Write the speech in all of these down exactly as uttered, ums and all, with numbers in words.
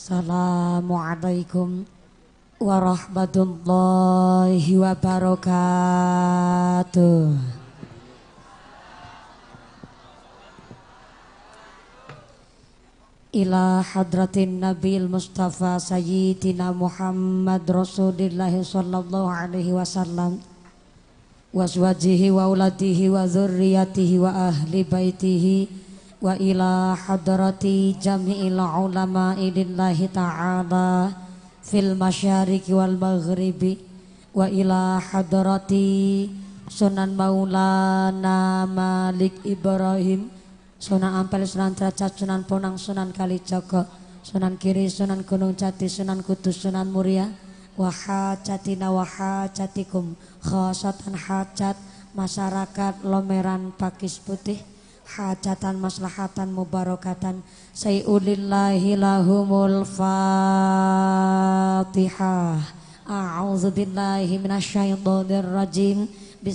Assalamualaikum warahmatullahi wabarakatuh. Ila hadratin Nabil Mustafa Sayyidina Muhammad Rasulillah sallallahu alaihi wasallam wa azwajihi wa auladihi wa dzurriyyatihi wa ahli baitihi wa ila hadrati jami'il ulama'i lillahi ta'ala fil masyariqi wal maghribi wa ila hadrati Sunan Maulana Malik Ibrahim Sunan Ampel, Sunan Derajat, Sunan Bonang, Sunan Kalijaga, Sunan Giri, Sunan Gunung Jati, Sunan Kudus, Sunan Muria, wa hajatina wa hajatikum khasatan hajat masyarakat Lomeran Pakis Putih, hajatan maslahatan mubarakatan sayyulillahi lahumul fatihah. A'udzubillahi minasyaitonir rajim.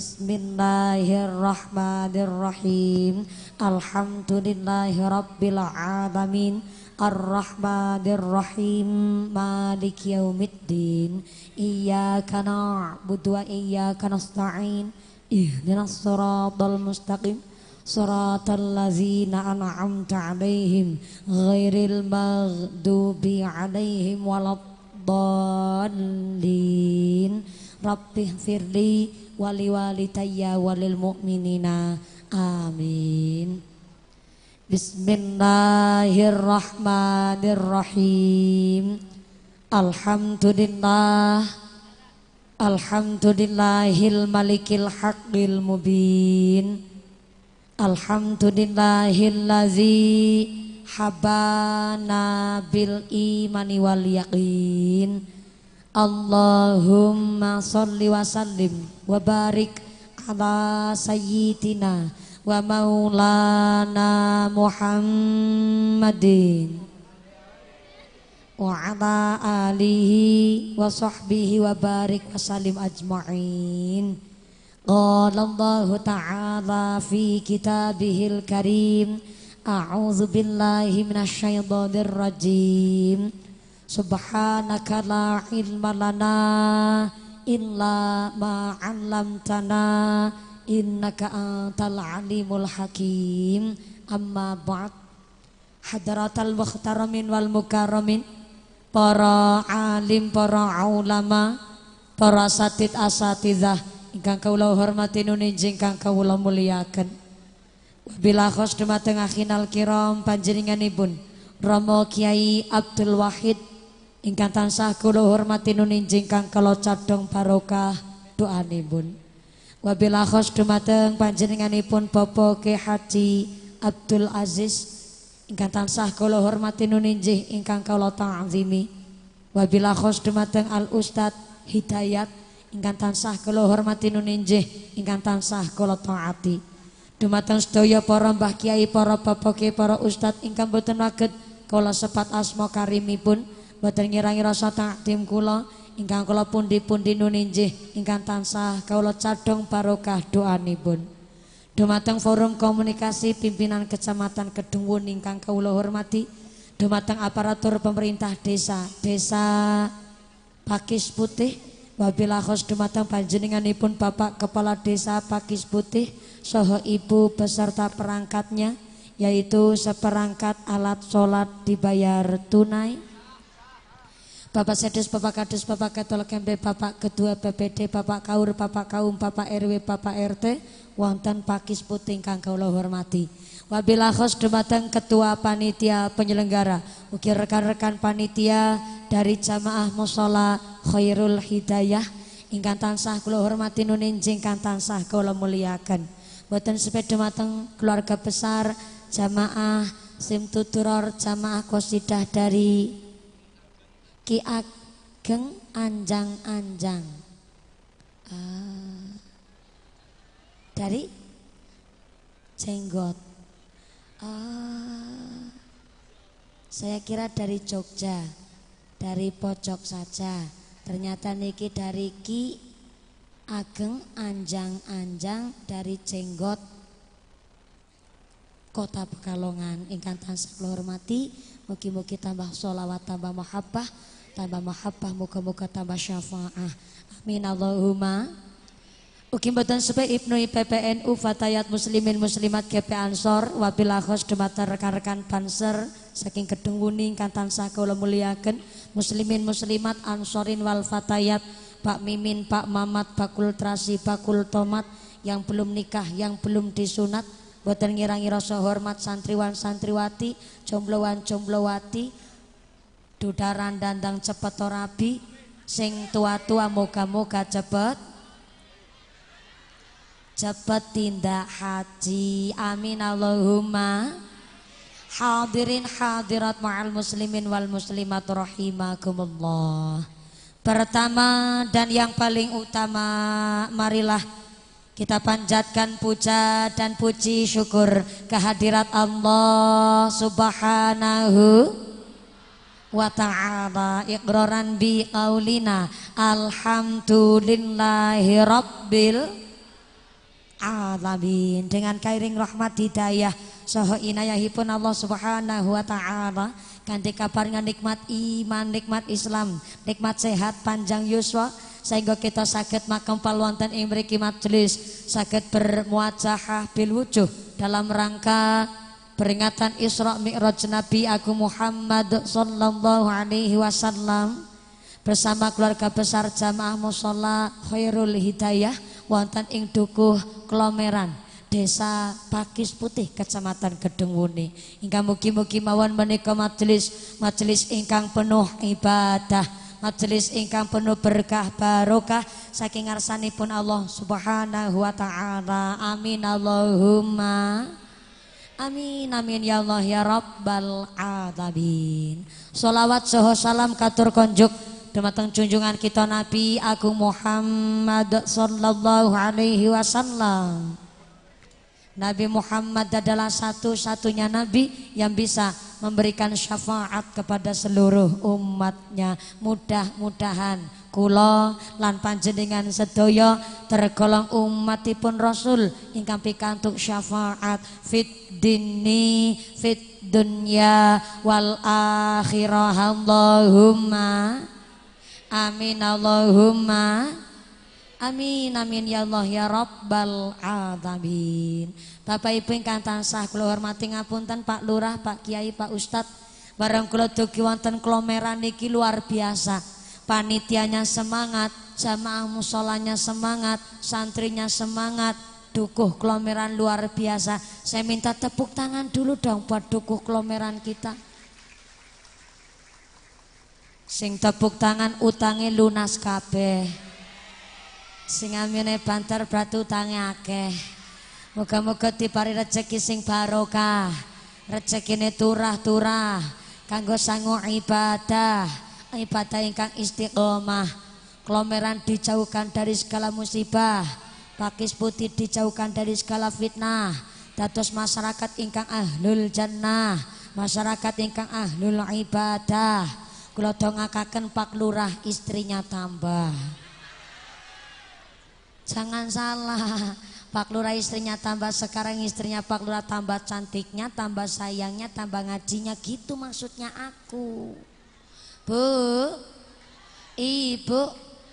Bismillahirrahmanirrahim. Alhamdulillahi rabbil alamin. Ar-Rahmanir-Rahim. Maliki yaumiddin. Iyyaka na'budu wa iyyaka nasta'in. Ihdinas siratal mustaqim. Siratal ladzina an'amta 'alaihim ghairil maghdubi 'alaihim waladdallin. Rabbighfirli wali walidayya walil mu'minina. Amin. Bismillahirrahmanirrahim. Alhamdulillah. Alhamdulillahil malikil haqqil mubin. Alhamdulillahillazi habana bil imani wal yaqin. Allahumma sholli wa sallim wa barik ala sayyidina wa maulana Muhammadin wa ala alihi wa sahbihi wa barik wa sallim ajma'in. Qala Allahu ta'ala fi kitabihil karim. A'udzu billahi minasyaitonir rajim. Subhanaka la ilma lana illa ma 'allamtana innaka antal alimul hakim. Amma ba'd. Hadratal muhtaramin wal mukarramin, para alim, para ulama, para asatid asatidzah ingkang kawula hormati nuninjing kang kawula muliaken. Wabillahi khos dumateng akhinal kiram panjenenganipun Rama Kiai Abdul Wahid ingkang tansah kula hormati nuninjing kang kala cadhong barokah doanipun. Wabillahi khos dumateng panjenenganipun Bapak Ki Haji Abdul Aziz ingkang tansah kula hormati nuninjing ingkang kala ta'zimi. Wabillahi khos dumateng Al Ustad Hidayat ingkang tansah kula hormati nuninjih ingkang tansah kula taati. Dumateng sedaya para mbah kiai, para bapak kiai, para ustad ingkang boten saged kula sepat asma karimipun, boten ngirangi rasa takdim kula ingkang kula pundi-pundi nuninjih ingkang tansah kula cadhong barokah doanipun. Dumateng forum komunikasi pimpinan Kecamatan Kedungwun ingkang kula hormati, dumateng aparatur pemerintah desa Desa Pakis Putih, wabillahi khos dumateng panjenenganipun Bapak Kepala Desa Pakis Putih saha ibu beserta perangkatnya, yaitu seperangkat alat sholat dibayar tunai. Bapak Sedes, Bapak Kades, Bapak Ketua Kempe, Bapak Ketua B P D, Bapak Kaur, Bapak Kaum, Bapak R W, Bapak R T wonten Pakis Putih ingkang kula hormati. Wabillahi khos dumateng Ketua Panitia Penyelenggara, ugi rekan-rekan panitia dari Jamaah Mushola Khairul Hidayah ingkang tansah kula hormati nuninjing kang tansah kula muliaken. Boten sepeda dumateng keluarga besar Jamaah Simtuduror, Jamaah Qasidah dari Ki Ageng Anjang-Anjang. Ah, dari Jenggot. Ah, saya kira dari Jogja, dari pojok saja. Ternyata niki dari Ki Ageng Anjang-Anjang dari Jenggot Kota Pekalongan ingkang tansah kula hormati, mugi-mugi tambah sholawat, tambah mahabbah, tambah mahabbah, muga-muga tambah syafaah. Amin Allahumma. Ugi mboten supaya Ibnu I P P N U Fatayat Muslimin Muslimat G P Ansor wabil akhos dumateng rekan-rekan Banser saking Gedung Wuni ingkang tansah kula muliaken, muslimin muslimat Ansorin wal Fatayat, Pak Mimin, Pak Mamat, Bakul Trasi, Bakul Tomat, yang belum nikah, yang belum disunat, boten ngirangi rasa hormat santriwan santriwati, jombloan jomblowati, dudaran dandang cepet rabi, sing tua-tua moga-moga cepet cepet tindak haji. Amin Allahumma. Hadirin hadirat ma'al muslimin wal muslimat rahimakumullah. Pertama dan yang paling utama, marilah kita panjatkan puja dan puji syukur kehadirat Allah subhanahu wa ta'ala, iqraran bi qaulina alhamdulillahi rabbil alamin. Dengan kairing rahmat hidayah saha inayahipun Allah subhanahu wa ta'ala, kanthi kaparingan nikmat iman, nikmat Islam, nikmat sehat panjang yuswa, sehingga kita sakit makempal wonten ing mriki majelis, sakit bermuajahah bil wujuh dalam rangka peringatan Isra Mi'raj Nabi Agung Muhammad sallallahu alaihi wasallam bersama keluarga besar jamaah mushola Khairul Hidayah wonten ing Dukuh Klomeran, Desa Pakis Putih, Kecamatan Gedung Wuni. Ingkang mugi-mugi mawon menika majelis majelis ingkang penuh ibadah, majelis ingkang penuh berkah barokah saking ngarsanipun Allah subhanahu wa ta'ala. Amin Allahumma amin amin ya Allah ya Rabbal alamin. Sholawat saha salam katur konjuk dumateng junjungan kita Nabi Agung Muhammad sallallahu alaihi wasallam. Nabi Muhammad adalah satu-satunya Nabi yang bisa memberikan syafaat kepada seluruh umatnya. Mudah-mudahan kula lan panjenengan sedaya tergolong umatipun Rasul ingkang pikantuk syafaat fit dini fit dunya wal akhirah. Allahumma amin Allahumma amin amin ya Allah ya Rabbal alamin. Bapak Ibu ingkang tansah kula hormati ngapunten Pak Lurah, Pak Kiai, Pak Ustad, bareng kula dugi wonten Klomeran niki luar biasa. Panitianya semangat, jamaah musolanya semangat, santrinya semangat, Dukuh Klomeran luar biasa. Saya minta tepuk tangan dulu dong buat Dukuh Klomeran kita. Sing tepuk tangan utange lunas kabeh. Sing amine banter berarti utange akeh. Moga-moga dipari rezeki sing barokah, rezekine turah-turah kanggo sangu ibadah, ibadah ingkang istiqomah. Klomeran dijauhkan dari segala musibah, Pakis Putih dijauhkan dari segala fitnah, dados masyarakat ingkang ahlul jannah, masyarakat ingkang ahlul ibadah. Kula dongakaken Pak Lurah istrinya tambah. Jangan salah, Pak Lurah istrinya tambah, sekarang istrinya Pak Lurah tambah cantiknya, tambah sayangnya, tambah ngajinya, gitu maksudnya aku. Bu, Ibu,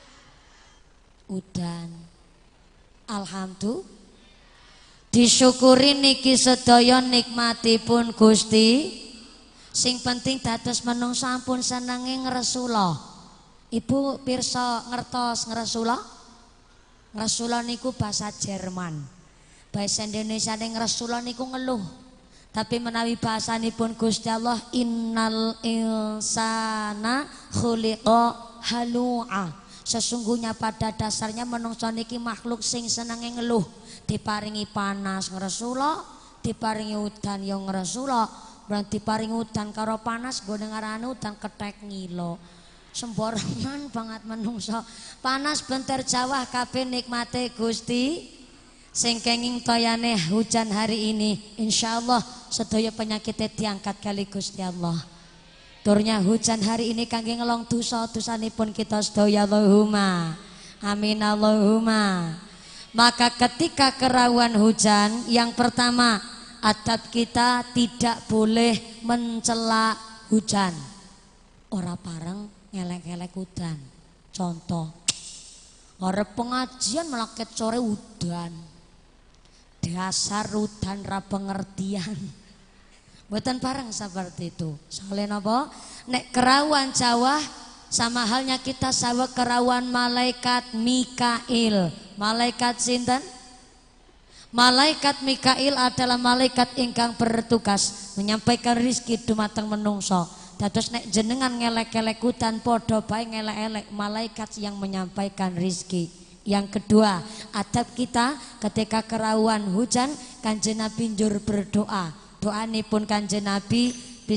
udan. Alhamdulillah. Disyukuri niki sedaya nikmatipun Gusti. Sing penting dados menungso ampun senenge ngresula. Ibu pirsa ngertos ngresula? Ngresula niku bahasa Jerman. Bahasa Indonesia ning ngresula niku ngeluh. Tapi menawi bahasanipun Gusti Allah, innal insana khuliqa halu'a. Sesungguhnya pada dasarnya menungso niki makhluk sing senenge ngeluh. Diparingi panas ngresula, diparingi udan ya ngresula. Berarti diparingi udan karo panas nggo ngarane udan kethek ngilo. Sembarangan banget menungso. Panas bentar Jawa kabeh nikmate Gusti. Sing kenging toyane hujan hari ini, insyaallah sedaya penyakitnya diangkat kali Gusti Allah. Turnya hujan hari ini kangge ngelong dosa-dosanipun kita sedaya. Allahumma amin Allahumma. Maka ketika kerawan hujan, yang pertama adab kita tidak boleh mencela hujan. Ora pareng ngelek-ngelek udan. Contoh, arep pengajian malah kecore udan. Dasar udan ra pengertian. Mboten pareng seperti itu. Soalnya napa? Nek kerawan Jawa sama halnya kita sawa kerawan malaikat Mikail. Malaikat sinten? Malaikat Mikail adalah malaikat ingkang bertugas menyampaikan rizki dumateng menungso. Dados nek jenengan ngelek-elek hutan podo bae ngelek-elek malaikat yang menyampaikan rizki. Yang kedua, adab kita ketika kerawan hujan Kanjeng Nabi njur berdoa. Doanipun Kanjeng Nabi,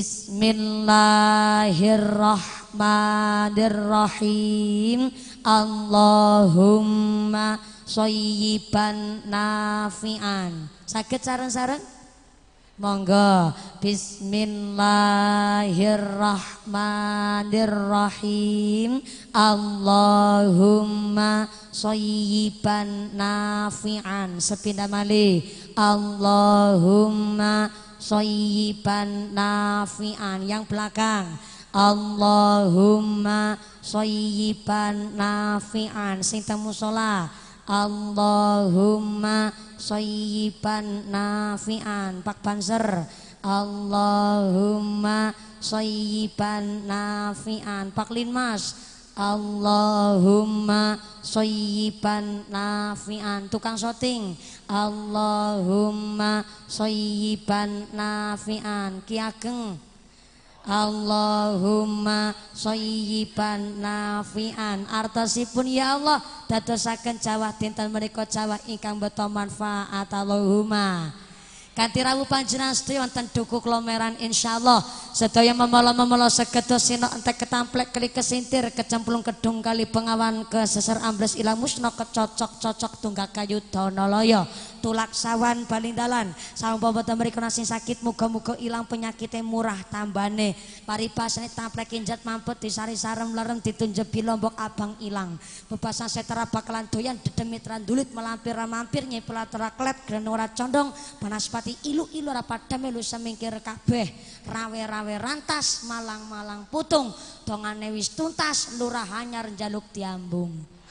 Bismillahirrahmanirrahim. Allahumma shayyiban nafi'an. Saged sareng-sareng? Monggo. Bismillahirrahmanirrahim. Allahumma shayyiban nafi'an. Sepindah malih. Allahumma shayyiban nafi'an. Yang belakang. Allahumma shayyiban nafi'an. Sing teng musala. Allahumma shayyiban nafi'an. Pak Banser. Allahumma shayyiban nafi'an. Pak Linmas. Allahumma shayyiban nafi'an. Tukang syuting. Allahumma shayyiban nafi'an. Ki Ageng. Allahumma shayyiban nafi'an. Artosipun ya Allah dadosaken jawah dinten menika jawah ingkang beto manfaat. Allahumma kanthi rawuh panjenengan sedaya wonten duku klomeran insyaallah sedaya memala-memala sekedos sino entek ketamplek keli kesintir kecemplung kedung kali pengawan keseser ambles ilang musna kecocok-cocok tunggak kayu donalaya tulak sawan balindalan sampun mriku sing sakit muga-muga ilang penyakite murah tambane paribasane tamplek injat mampet disari sarem lerem ditunjebi lombok abang ilang bebasan setera bakalan doyan dedemit randulit melampir mampir nyepela teraklet grenora condong panaspati ilu-ilu rapada melu semingkir kabeh rawe-rawe rantas malang-malang putung dongane wis tuntas lurah anyar njaluk diambung.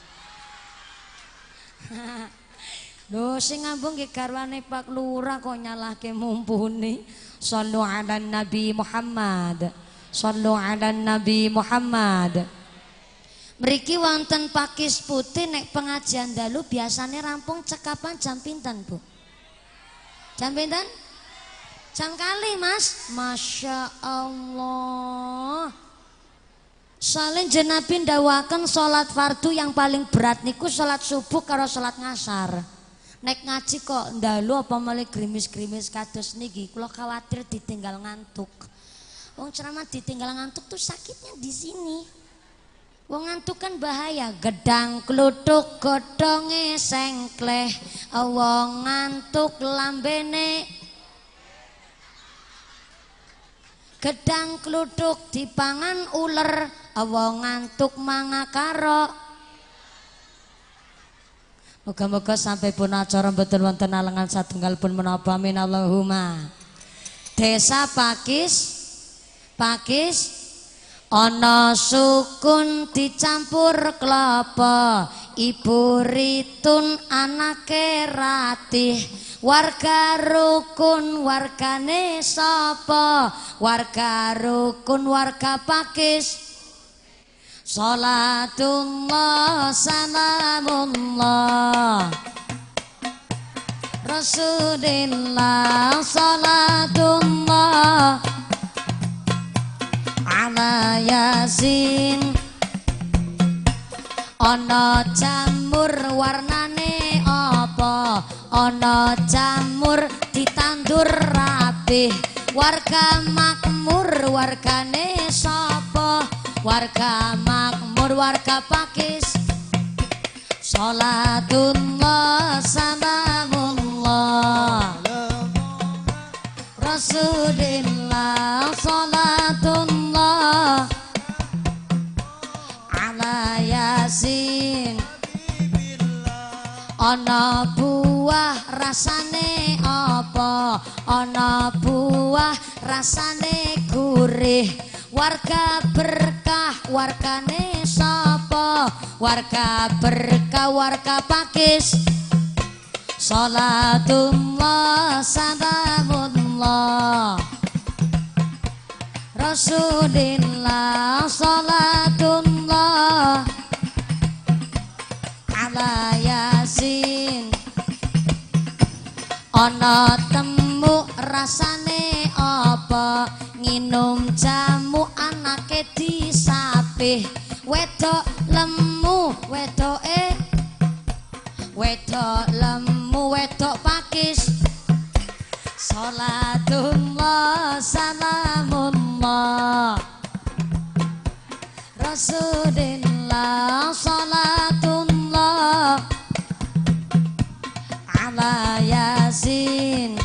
Lho sing ngambung ki garwane Pak Lurah kok nyalahke mumpuni. Shallu ala Nabi Muhammad. Shallu ala Nabi Muhammad. Mriki wonten pakis putih nek pengajian dalu biasane rampung cekapan jam pinten, Bu? Jam pinten? Jam kali, Mas. Masya Allah. Soalnya Nabi ndawaken salat fardu yang paling berat niku salat subuh karo salat ngasar. Nek ngaji kok ndalu apa malah grimis-grimis kados niki kula khawatir ditinggal ngantuk. Wong ceramah ditinggal ngantuk tuh sakitnya di sini. Wong ngantuk kan bahaya. Gedang kluthuk godhonge sengkleh. Wong ngantuk lambene. Gedang kluthuk dipangan uler. Wong ngantuk mangakaro. Moga-moga sampai pun acara mboten wonten alengan satunggal pun menapa amin Allahumma. Desa Pakis Pakis ana sukun dicampur kelapa ibu ritun anake ratih warga rukun wargane sapa warga rukun warga Pakis. Salatullah salamullah Rasulillah salatullah ala Yasin. Ana jamur warnane apa ana jamur ditandur rapih warga makmur wargane sapa warga makmur warga Pakis. Salatullah salamullah Rasulillah salatullah ala Yasin. Ana buah rasane apa ana buah rasane gurih, warga berkah wargane sapa, warga berkah warga Pakis. Salatullah salamullah Rasulillah, salatullah ala Yasin. Ana temu rasane apa, nginum jamu anake disapih, wedok lemu wedoke, wedok lemu wedok Pakis. Salatullah salamullah Rasulillah, salatullah ala Yasin.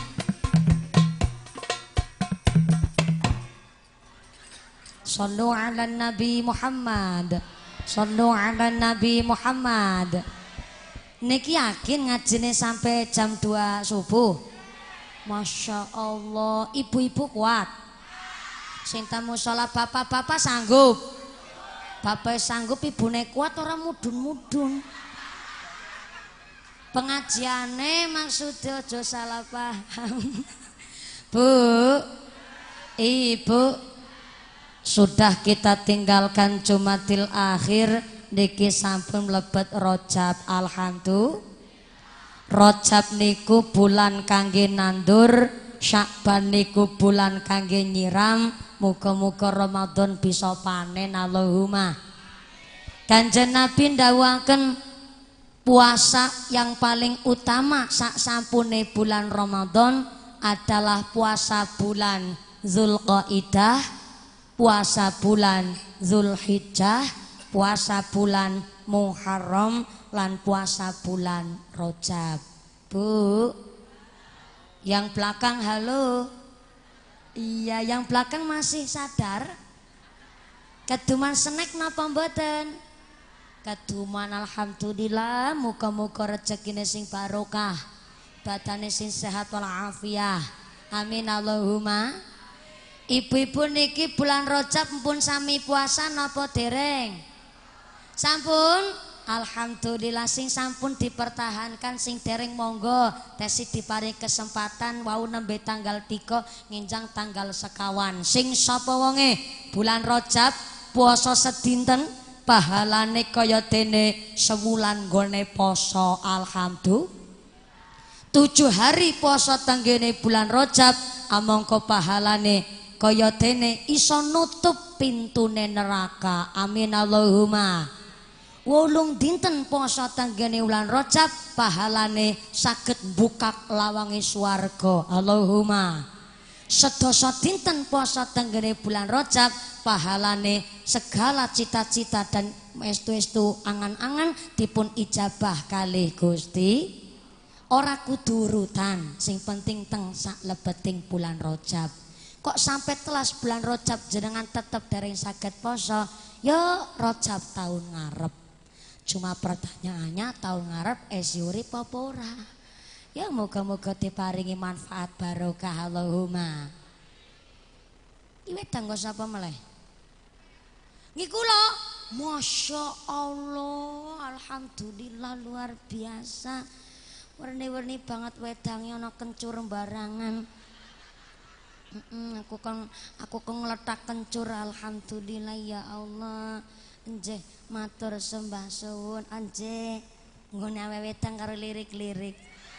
Sallu ala Nabi Muhammad, sallu ala Nabi Muhammad. Niki yakin ngajine sampai jam dua subuh. Masya Allah, ibu-ibu kuat. Sing tamu sholat bapak-bapak sanggup. Bapak sanggup, ibune kuat orang mudun-mudun. Pengajiane maksudnya aja salah paham. Bu, ibu, sudah kita tinggalkan Jumadil Akhir, niki sampun mlebet Rajab. Alhamdulillah. Rajab niku bulan kangge nandur, Syakban niku bulan kangge nyiram. Muga-muga Ramadan bisa panen. Allahumma. Kanjeng Nabi ndawuhaken puasa yang paling utama sak sampune bulan Ramadan adalah puasa bulan Zulqaidah, puasa bulan Zulhijjah, puasa bulan Muharram, lan puasa bulan Rajab. Bu, yang belakang halo. Iya, yang belakang masih sadar? Keduman snack napa mboten? Keduman alhamdulillah, muga-muga rezekine sing barokah, badane sing sehat walafiat. Amin Allahumma. Ibu-ibu niki bulan Rajab mpun sami puasa napa dereng? Sampun? Alhamdulillah. Sing sampun dipertahankan, sing dereng monggo tesi diparing kesempatan wau nembe tanggal tiga nginjang tanggal sekawan. Sing sapa wonge bulan Rajab puasa sedinten pahalane kaya dene sewulan gone poso. Alhamdulillah. Tujuh hari poso tenggene bulan Rajab amangka pahalane kaya dene iso nutup pintune neraka. Amin Allahumma. Wolung dinten poso tenggene bulan Rajab pahalane saged mbukak lawange swarga. Allahumma. Sedasa dinten poso tenggene bulan Rajab pahalane segala cita-cita dan estu-estu angan-angan dipun ijabah kalih Gusti. Ora kudu urutan, sing penting teng sak lebeting bulan Rajab. Kok sampai telas bulan Rajab jenengan tetep dereng saged poso? Ya Rajab tahun ngarep. Cuma pertanyaannya tahun ngarep esi urip apa ora? Ya moga-moga diparingi manfaat barokah. Allahumma. Iwet tanggo sapa meleh? Ngiku lho. Masya Allah, alhamdulillah luar biasa. Warni-warni banget wedangnya ana kencur barangan. Mm-mm, aku kan aku kan ngeletak kencur. Alhamdulillah ya Allah. Nggih, matur sembah suwun. Nggih, nggone awetang karo lirik-lirik.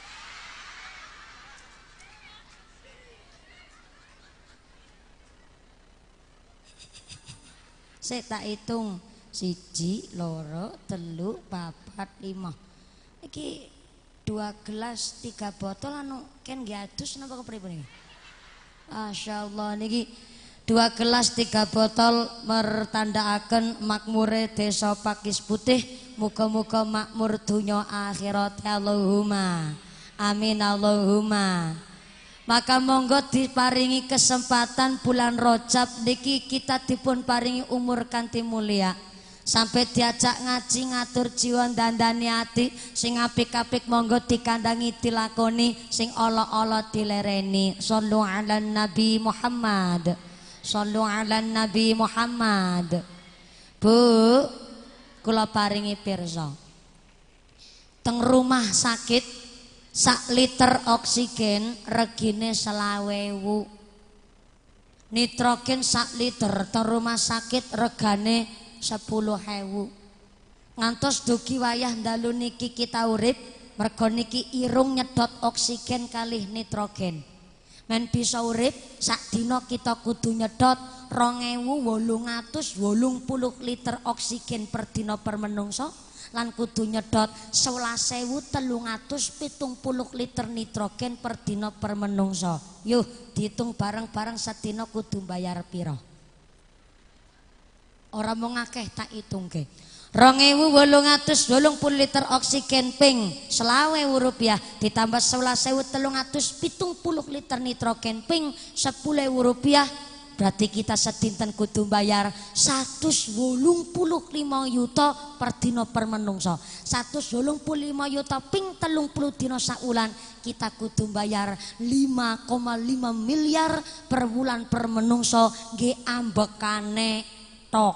Sik tak hitung. Siji, loro, telu, papat, lima. Iki dua gelas, tiga botol anu ken nggih adus napa kepripun iki? Masyaallah niki dua gelas tiga botol mertandakaken makmure desa Pakis Putih. Muga-muga makmur dunya akhirat. Allahumma amin Allahumma. Maka monggo diparingi kesempatan bulan Rajab niki kita dipun paringi umur kanthi mulia sampai diajak ngaji ngatur jiwa dandani ati sing apik-apik monggo dikandangi dilakoni sing ala-ala dilereni. Shallu ala Nabi Muhammad, shallu ala Nabi Muhammad. Bu, kula paringi pirsa teng rumah sakit sak liter oksigen regine selawewu, nitrogen sak liter teng rumah sakit regane sepuluh hewu. Ngantos dugi wayah dalu niki kita urip mergo niki irung nyedot oksigen kalih nitrogen. Men bisa urip sak dina kita kudu nyedot rong ewu wolung atus wolung puluh liter oksigen per dina per menungso lan kudu nyedot sewelas ewu telung atus pitung puluh liter nitrogen per dina per menungso. Yuh dihitung bareng-bareng sedina kudu bayar pira? Ora mau ngakeh tak hitungke. rong ewu wolung atus wolung puluh liter oksigen ping selawe rupiah ditambah sewelas ewu telung atus pitung puluh liter nitrogen ping sepuluh ewu rupiah, berarti kita sedinten kudu bayar satus wolung puluh lima yuta per dina per menungso. satus wolung puluh lima yuta ping telung puluh dina saulan kita kudu bayar lima koma lima miliar per bulan per menungso nggih ambekane tok.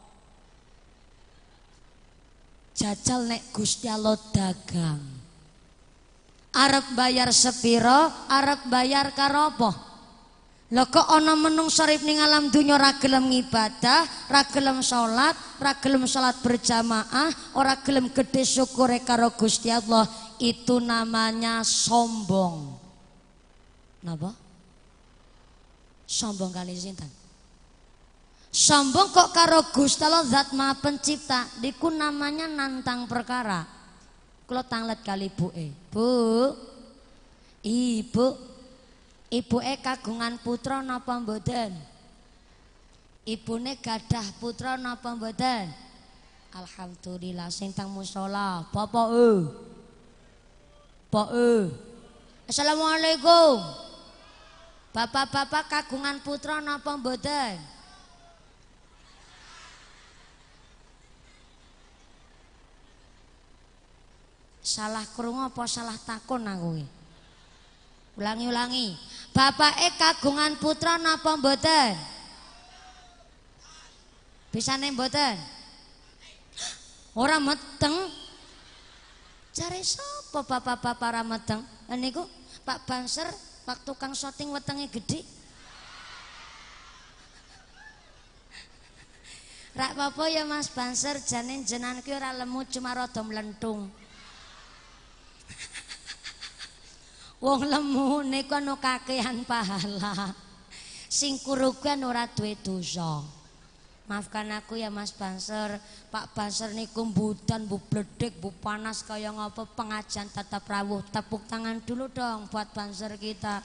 Jajal nek Gusti Allah dagang arep bayar sepiro, arep bayar karo apa? Lho kok ana menungso urip ning alam dunya ra gelem ngibadah, ra gelem salat, ra gelem salat berjamaah, ora gelem gedhe syukure karo Gusti Allah, itu namanya sombong. Napa? Sombong kali sinten? Sombong kok karo Gusti Allah zat maha pencipta, diku namanya nantang perkara. Kula tanglet kali ibuke. Bu, ibu, ibuke kagungan putra napa mboten? Ibune gadah putra napa mboten? Alhamdulillah sing teng musala. Bapak e. Pak e. Assalamualaikum. Bapak-bapak kagungan putra napa mboten? Salah krungu apa salah takon aku iki? Ulangi-ulangi. Bapake kagungan putra napa mboten? Bisane mboten? Ora meteng. Jare sapa bapak-bapak ora meteng? Niku Pak Banser, Pak tukang syuting wetenge gedhi. Rak apa ya Mas Banser, jane jenengan ki ora lemu cuma rada mlentung. Wong lemu niku anu kakehan pahala. Sing kuru kuwi ora duwe dosa. Maafkan aku ya Mas Banser. Pak Banser niku mbudan, bu bledek, bu panas kaya ngapa pengajian tetap rawuh. Tepuk tangan dulu dong buat Banser kita.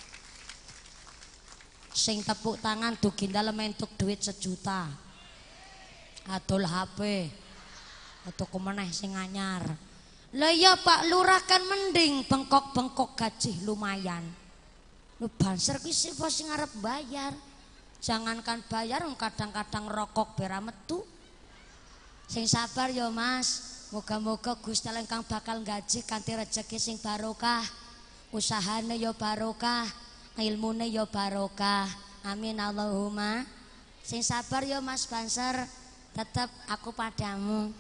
Sing tepuk tangan dugi dalem entuk duit sejuta. Adol H P. Atau kemeneh sing anyar. Lah ya Pak Lurah kan mending bengkok-bengkok gaji lumayan. Lu Banser ki sapa sing arep bayar? Jangankan bayar kadang-kadang rokok bera metu. Sing sabar ya Mas. Moga-moga Gusti Allah ingkang bakal gaji kanthi rejeki sing barokah. Usahane ya barokah, ilmune ya barokah. Amin Allahumma. Sing sabar ya Mas Banser. Tetap aku padamu.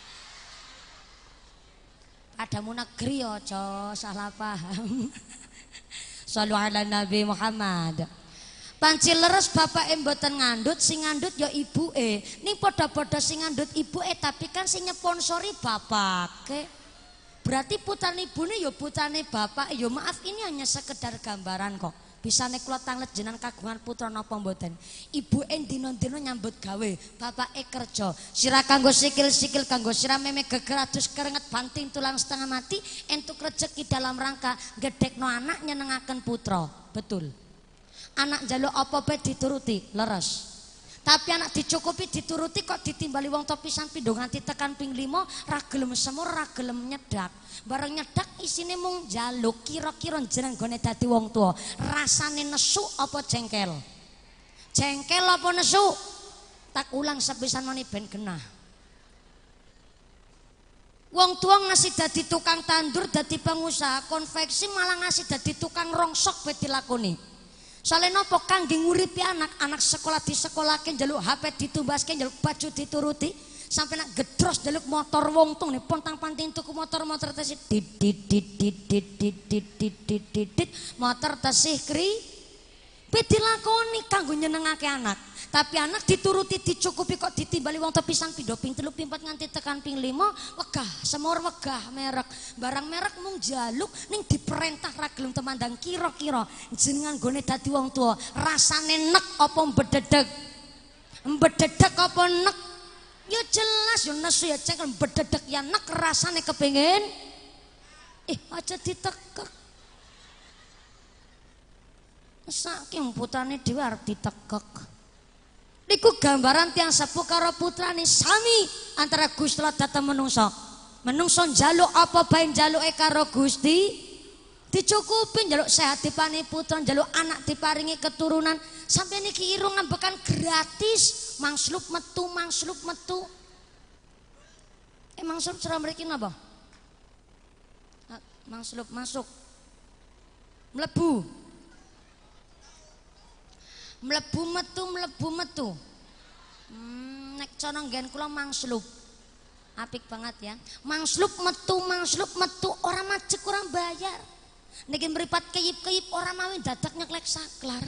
Padamu negeri aja salah paham. Shallu ala Nabi Muhammad. Panci leres bapak mboten ngandut, sing ngandut ya ibuke. Ning padha-padha sing ngandut ibuke tapi kan sing nyponsori bapake. Berarti putrane ibune ya putrane bapak. Ya maaf ini hanya sekedar gambaran kok. Bisane kula tanglet jenengan kagungan putra napa mboten? Ibuke dina-dina nyambut gawe, bapake kerja. Sira kanggo sikil-sikil kanggo sira meme geger adus keringet banting tulang setengah mati entuk rejeki dalam rangka gedhekno anak nyenengaken putra. Betul. Anak njaluk apa bae dituruti, leres. Tapi anak dicukupi dituruti kok ditimbali wong to pisan pindho nganti tekan ping lima ra gelem semur ra gelem nyedak. Bareng nyedak isine mung njaluk kira-kira jeneng gone dadi wong tua. Rasane nesu apa jengkel? Jengkel apa nesu? Tak ulang sepisan mani ben genah. Wong tua ngasih dadi tukang tandur, dadi pengusaha konveksi, malah ngasih dadi tukang rongsok be dilakoni. Soalnya nopo kangge nguripi anak, anak sekolah di sekolahke, njaluk H P ditumbaske, njaluk baju dituruti, sampai nak gedros njaluk motor wong tung nih pontang panting tuku motor-motor tesih dit dit dit dit dit dit dit dit dit dit dit motor tesih kri, be dilakoni kanggo nyenengake anak. Tapi anak dituruti dicukupi kok ditimbali wong tepisan pindho ping telu ping empat nganti tekan ping lima wegah semur wegah merek barang merek mung jaluk ning diperintah ra gelem temandang kira-kira jenengan gone dadi wong tua rasane nek apa mbededeg mbededeg apa nek ya jelas yo nesu ya cengkel mbededeg ya nek rasane kepengin eh aja ditekek saking putane dhewe arep ditekek. Iku gambaran tiang sepuh karo putrane sami antara Gusti Allah dhateng menungso. Menungso njaluk apa bae njaluke karo Gusti dicukupi, njaluk sehat dipani putra, njaluk anak diparingi keturunan. Sampai niki irung ngambekan gratis, mangslub metu mangslub metu. Eh mangslub cara mriki napa? Mangslub masuk. Mlebu. Mlebu metu mlebu metu hmm, nek cara nggen kula mangslub apik banget ya mangslub metu mangslub metu orang macek orang bayar niki mripat keyip-keyip orang mawi dadak nyeklek saklar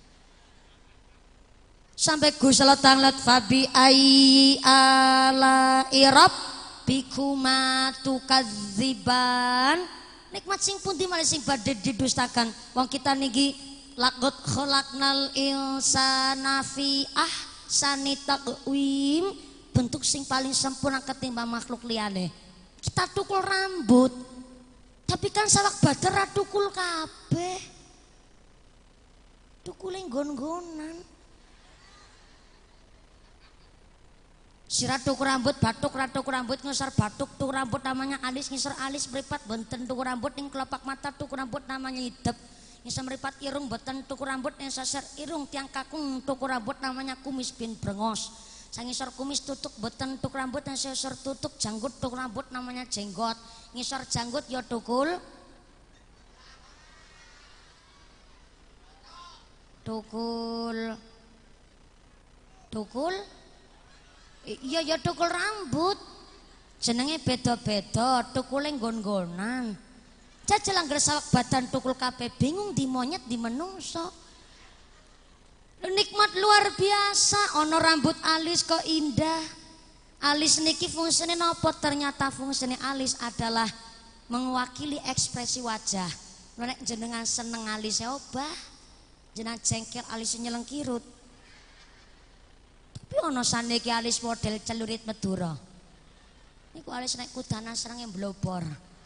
sampai Gusti Allah ta'ala fabi ai ala irab bikuma tukadziban nikmat sing pundi malih sing badhe didustakan wong kita niki laqad khalaqnal insana fi ahsani taqwim bentuk sing paling sempurna ketimbang makhluk liyane. Kita tukul rambut. Tapi kan sawak bader ra tukul kabeh. Tukule nggon-nggonan. Sira tukul rambut, batuk ra tukul rambut, ngisor batuk tukul rambut namanya alis, ngisor alis mripat benten tukul rambut ning kelopak mata tukul rambut namanya idep. Yang meripat irung beten tuku rambut yang sasar irung tiang kakung tuku rambut namanya kumis bin brengos sangisor kumis tutuk beten tuku rambut yang sasar tutuk janggut tuku rambut namanya jenggot ngisor janggut ya tukul tukul tukul iya ya tukul rambut jenenge beda-beda tukule nggon-nggonan jajal angger sawak badan tukul kabeh bingung di monyet di menungso. Nikmat luar biasa ono rambut alis kok indah. Alis niki fungsinya nopo ternyata fungsinya alis adalah mewakili ekspresi wajah. Nek jenengan seneng alisnya obah, jenengan jengkel alisnya nyelengkirut. Tapi ono saniki alis model celurit Madura. Niku alis nek kudanan serenge blobor.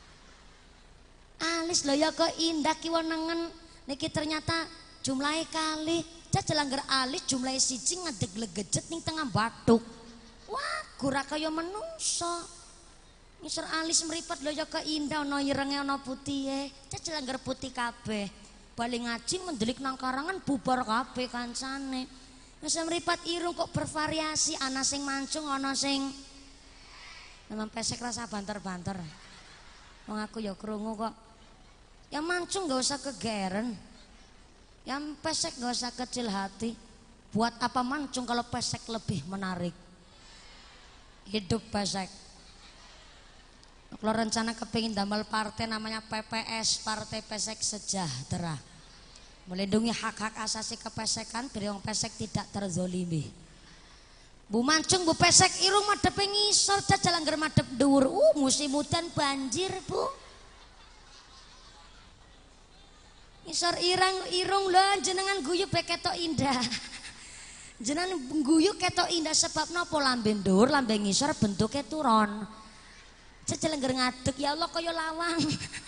Alis lho ya kok indah kiwa nengen niki ternyata jumlahnya kali jajal angger alis jumlahnya siji ngadeg legejet ning tengah batuk wah gura kaya menungso ngisor alis meripat lho ya kok indah ana irenge ana putihe jajal angger putih kabeh bali ngaji mendelik nang karangan bubar kabeh kancane ngisor meripat irung kok bervariasi ana sing mancung ana sing memang pesek rasa banter-banter wong aku ya krungu kok yang mancung gak usah kegeren yang pesek gak usah kecil hati buat apa mancung kalau pesek lebih menarik hidup pesek kalau rencana kepingin damel partai namanya P P S Partai Pesek Sejahtera melindungi hak-hak asasi kepesekan biar orang pesek tidak terzolimi Bu mancung bu pesek irung madep ngisor jajal angger madep dhuwur uh musim hujan banjir bu ngisor irang irung lho jenengan guyu pe ketok indah jenengan guyu ketok indah sebab napa lambe ndur lambe ngisor bentuke turon jajal angger ngadeg ya Allah kaya lawang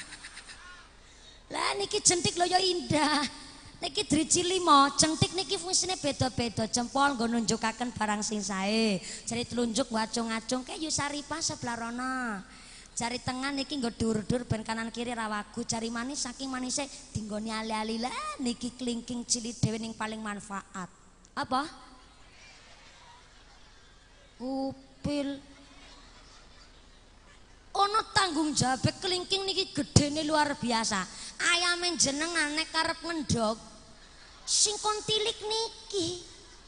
lah niki jentik lho ya indah niki driji lima jentik niki fungsine beda-beda jempol nggo nunjukaken barang sing sae jari telunjuk wacung-acung kayak Yusaripah sebelah rono jari tengah niki nggo dur-dur ben kanan kiri rawagu jari manis saking manise dinggoni ali-ali lah niki klingking cilik dhewe ning paling manfaat apa upil ono tanggung jawab kelingking niki gedene luar biasa. Ayame jenengan nek karep ngendhog sing kon tilik niki.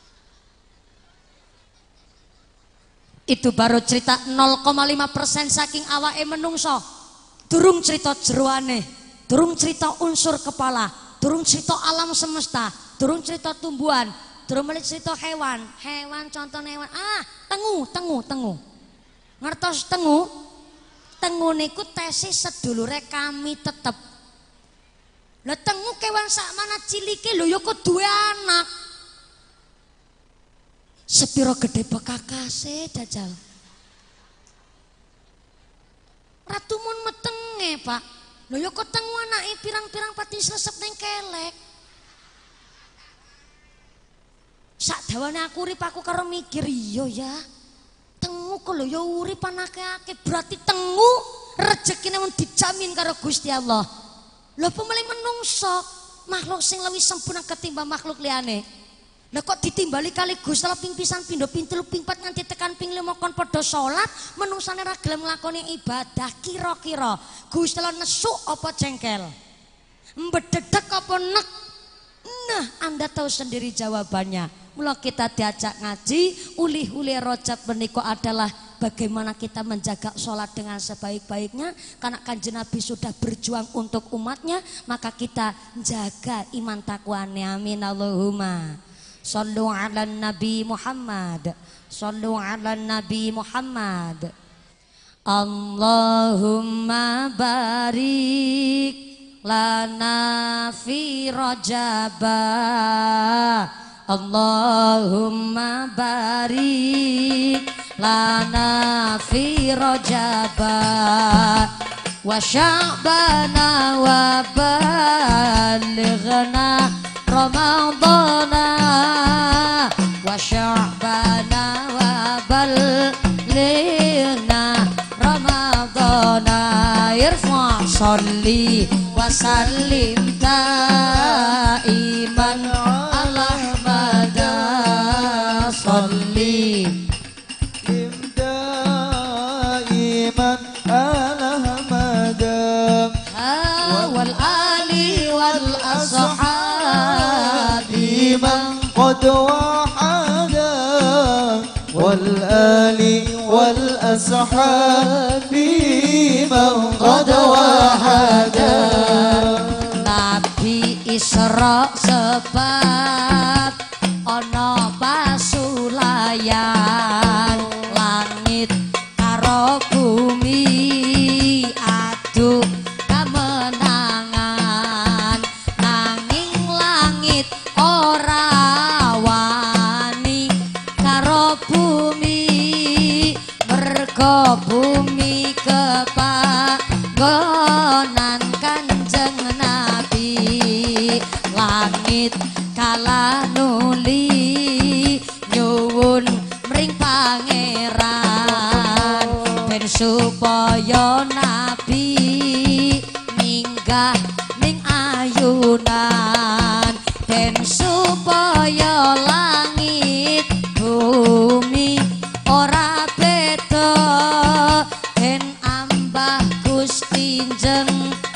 Itu baru cerita nol koma lima persen saking awake menungso. Durung cerita jeroane, durung cerita unsur kepala, durung cerita alam semesta, durung cerita tumbuhan, durung mulai cerita hewan. Hewan contoh hewan. Ah, tengu, tengu, tengu. Ngertos tengu? Tengu niku tesis sedulure kami tetep. Lah tengu kewan sak mana cilike lho ya kok duwe anak. Sepiro gede bekakase Dajjal. Ratumun metenge, Pak. Lho ya kok tengu anake pirang-pirang pati sresep ning kelek. Sak dawane aku urip aku karo mikir iya ya. Tengu kok lho ya urip anake akeh, berarti tengu rezekine mun dijamin karo Gusti Allah. Lho pemilih menungso, makhluk sing luwih sempurna ketimbang makhluk liyane. Lah kok ditimbali kali Gusti Allah ping pisan pindho ping telu ping pat nganti tekan ping lima kon padha salat, menungsane ra gelem nglakoni ibadah, kira-kira Gusti Allah nesu apa jengkel? Mbededek apa nek? Nah, Anda tahu sendiri jawabannya. Mula kita diajak ngaji, ulih-ulih rojab menika adalah bagaimana kita menjaga sholat dengan sebaik-baiknya. Karena kanjeng Nabi sudah berjuang untuk umatnya, maka kita jaga iman takwanya. Amin Allahumma. Sallu ala Nabi Muhammad. Sallu ala Nabi Muhammad. Allahumma barik lana fi rajabah. Allahumma barik lana fi rajabah wa sya'bana wa balighna ramadana wa sya'bana wa balighna ramadana irfa sholli wa sallim daiman صلي دائما على همدا والآل والأصحاب من قد وحدا والآل والأصحاب من قد وحدا Nabi Isra sebab ono pasulayan langit karo bumi adu kamenangan nanging langit ora wani karo bumi mergo bumi kepanggonan Kanjeng Nabi langit kala nuli nyuwun mring pangeran ben supaya Nabi minggah ning ayunan ben supaya langit bumi ora beda ben ambah Gusti njeng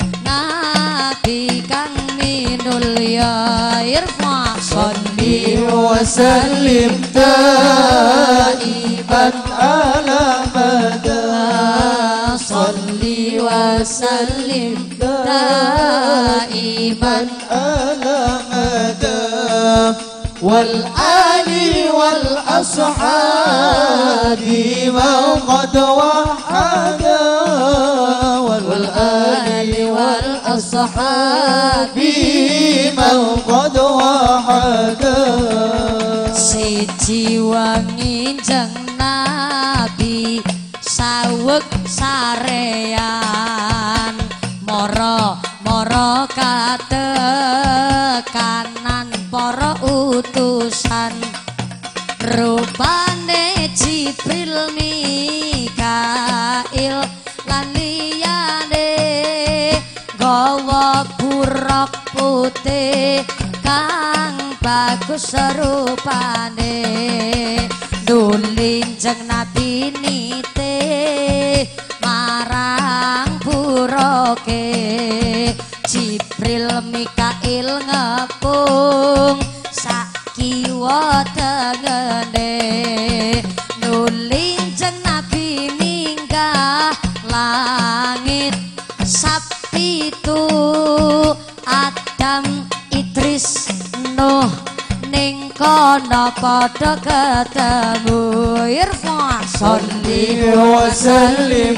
Nabi kang minulya irfa sholli wa sallim daiman ala mada sholli wa sallim daiman ala mada wal ali wal ashabi man qad wahada wal ali wal ashabi man qad wahada siji wangi jeng Nabi saweg sarean mara mara katekanan para utusan rupane Jibril Mikail lan liyane gawa buruk putih kang bagus rupane nulin jeng Nabi nite marang ngapurake Jibril Mikail ngepung sakiwa tengene nuli jeng Nabi minggah langit sapitu Adam Idris Nuh ning kono padha ketemu irfa sholli wa sallim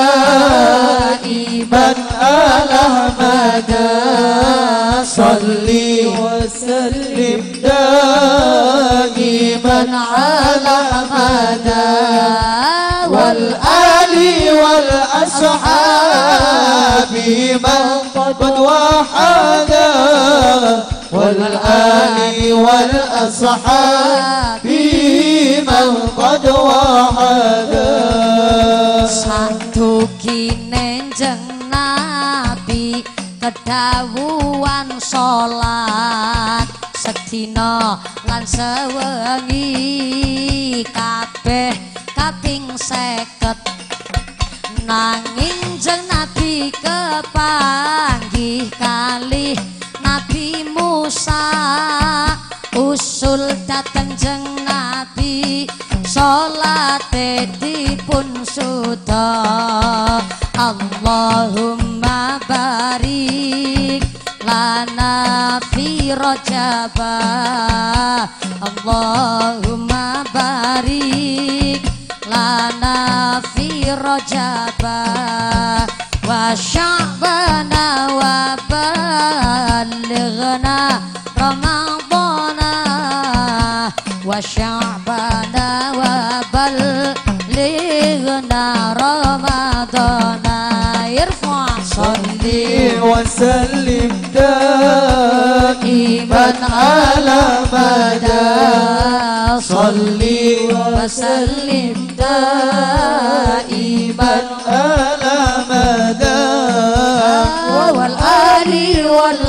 daiman ala Ahmad sholli wa sallim daiman ala Ahmad wal ali wal ashabi man qad wahada والآل والأصحاب من قد وحدا satu kinenjeng Nabi kedawuhan sholat sedina lan sewengi kabeh kaping seket nanging jeng Nabi kepanggih kalih Nabi Musa usul dateng jeng Nabi salate dipun suda Allahumma barik lana fi Rajab Allahumma barik lana fi Rajab wa sya'bana wa balighna ramadana wa sya'bana wa balighna ramadana irfa sholli wa sallim daiman ala mada sholli wa sallim daiman ala mada wal ali wal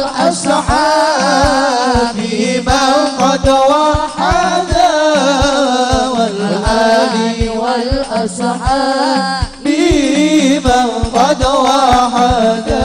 ashabi man qad wahada wal ali wal ashabi man qad wahada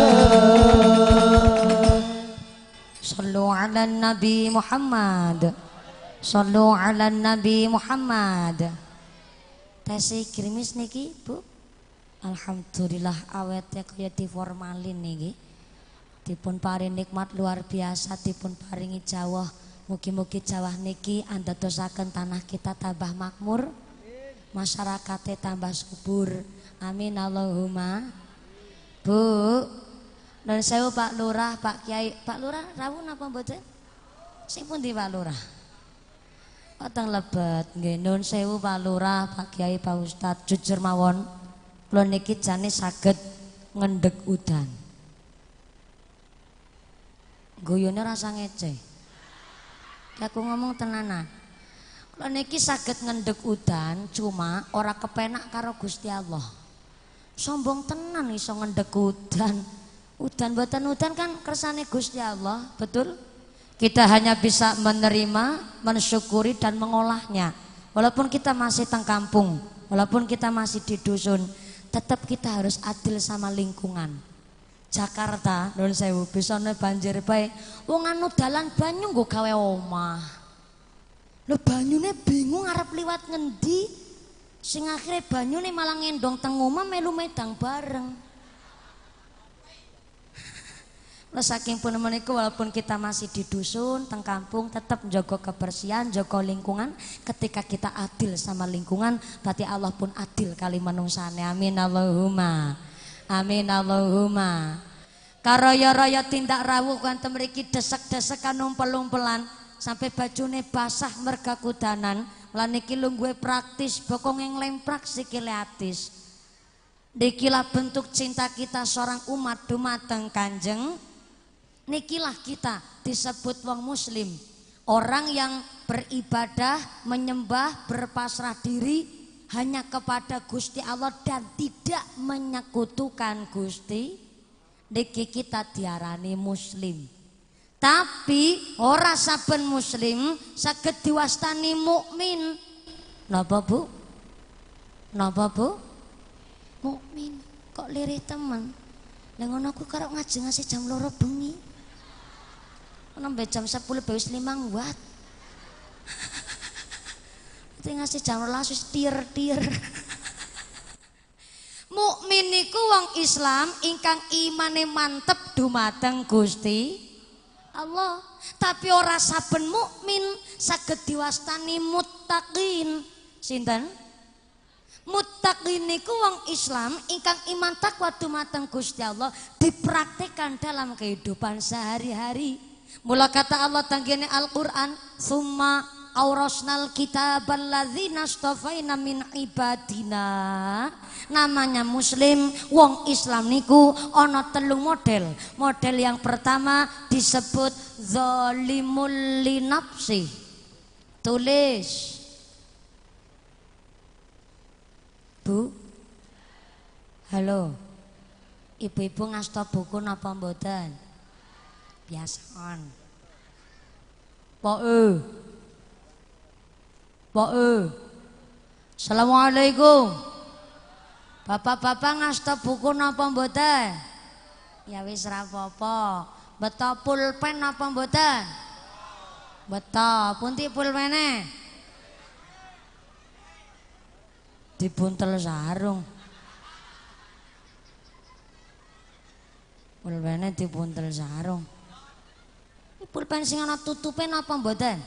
sallu ala nabi Muhammad sallu ala nabi Muhammad tesi krimis niki Bu. Alhamdulillah awetnya kaya diformalin niki. Dipun paring nikmat luar biasa, dipun paringi jawah. Mugi-mugi jawah niki andadosaken tanah kita tambah makmur, masyarakatnya tambah subur. Amin Allahumma. Bu, dan saya Pak Lurah, Pak Kiai, Pak Lurah rawuh napa mboten? Sing pundi Pak Lurah? Oteng lebet nggih nun sewu Pak Lurah, Pak Kiai, Pak Ustadz jujur mawon kula niki jane saged ngendhek udan. Guyone rasa ngece. Aku ngomong tenanan. Kula niki saged ngendhek udan cuma ora kepenak karo Gusti Allah. Sombong tenan iso ngendhek udan. Udan mboten udan kan kersane Gusti Allah, betul? Kita hanya bisa menerima, mensyukuri dan mengolahnya. Walaupun kita masih teng kampung, walaupun kita masih di dusun, tetap kita harus adil sama lingkungan. Jakarta, nuwun sewu, bisane banjir bae. Wong anu dalan banyu nggo gawe omah. Lho banyune bingung arep liwat ngendi? Sing akhire banyune malah ngendong teng omah melu medang bareng. Saking pun meniku walaupun kita masih di dusun, teng kampung, tetap menjaga kebersihan, jaga lingkungan. Ketika kita adil sama lingkungan, berarti Allah pun adil kali manungsane. Amin Allahumma. Amin Allahumma. Karaya-raya tindak rawuh kanthi mriki desek-desekan umpel-umpelan sampai bajune basah merga kudanan. Lan niki lungguhe praktis, bokong yang lemprak sikile atis. Nikilah bentuk cinta kita seorang umat dumateng Kanjeng. Nikilah kita disebut wong muslim, orang yang beribadah, menyembah, berpasrah diri hanya kepada Gusti Allah dan tidak menyekutukan Gusti. Niki kita diarani muslim. Tapi ora saben muslim saged diwastani mukmin. Napa Bu? Napa Bu? Mukmin. Kok lirih temen? Lah ngono aku karo ngaji ngasih jam loro bengi. Nembe jam sepuluh wis limang watt. Itu ngasih jam rolas wis tir-tir. Mukmin niku wong Islam ingkang imane mantep dumateng Gusti Allah. Tapi ora saben mukmin saged diwastani muttaqin. Sinten? Muttaqin niku wong Islam ingkang iman takwa dumateng Gusti Allah dipraktikkan dalam kehidupan sehari-hari. Mula kata Allah tanggene Al-Qur'an, "Tsumma aurasnal kitabal ladzina astafaina min ibadina." Namanya muslim, wong Islam niku ana telung model. Model yang pertama disebut zalimul linafsi. Tulis. Bu. Halo. Ibu-ibu ngasta buku napa mboten? Biasaan. Poke. Poke. Assalamualaikum. Bapak-bapak ngasta buku napa mboten? Ya wis ra apa-apa. Beto pulpen napa mboten? Beto. Pundi pulpene? Dibuntel sarung. Pulpene dibuntel sarung. Pulpen sing ana tutupe napa mboten?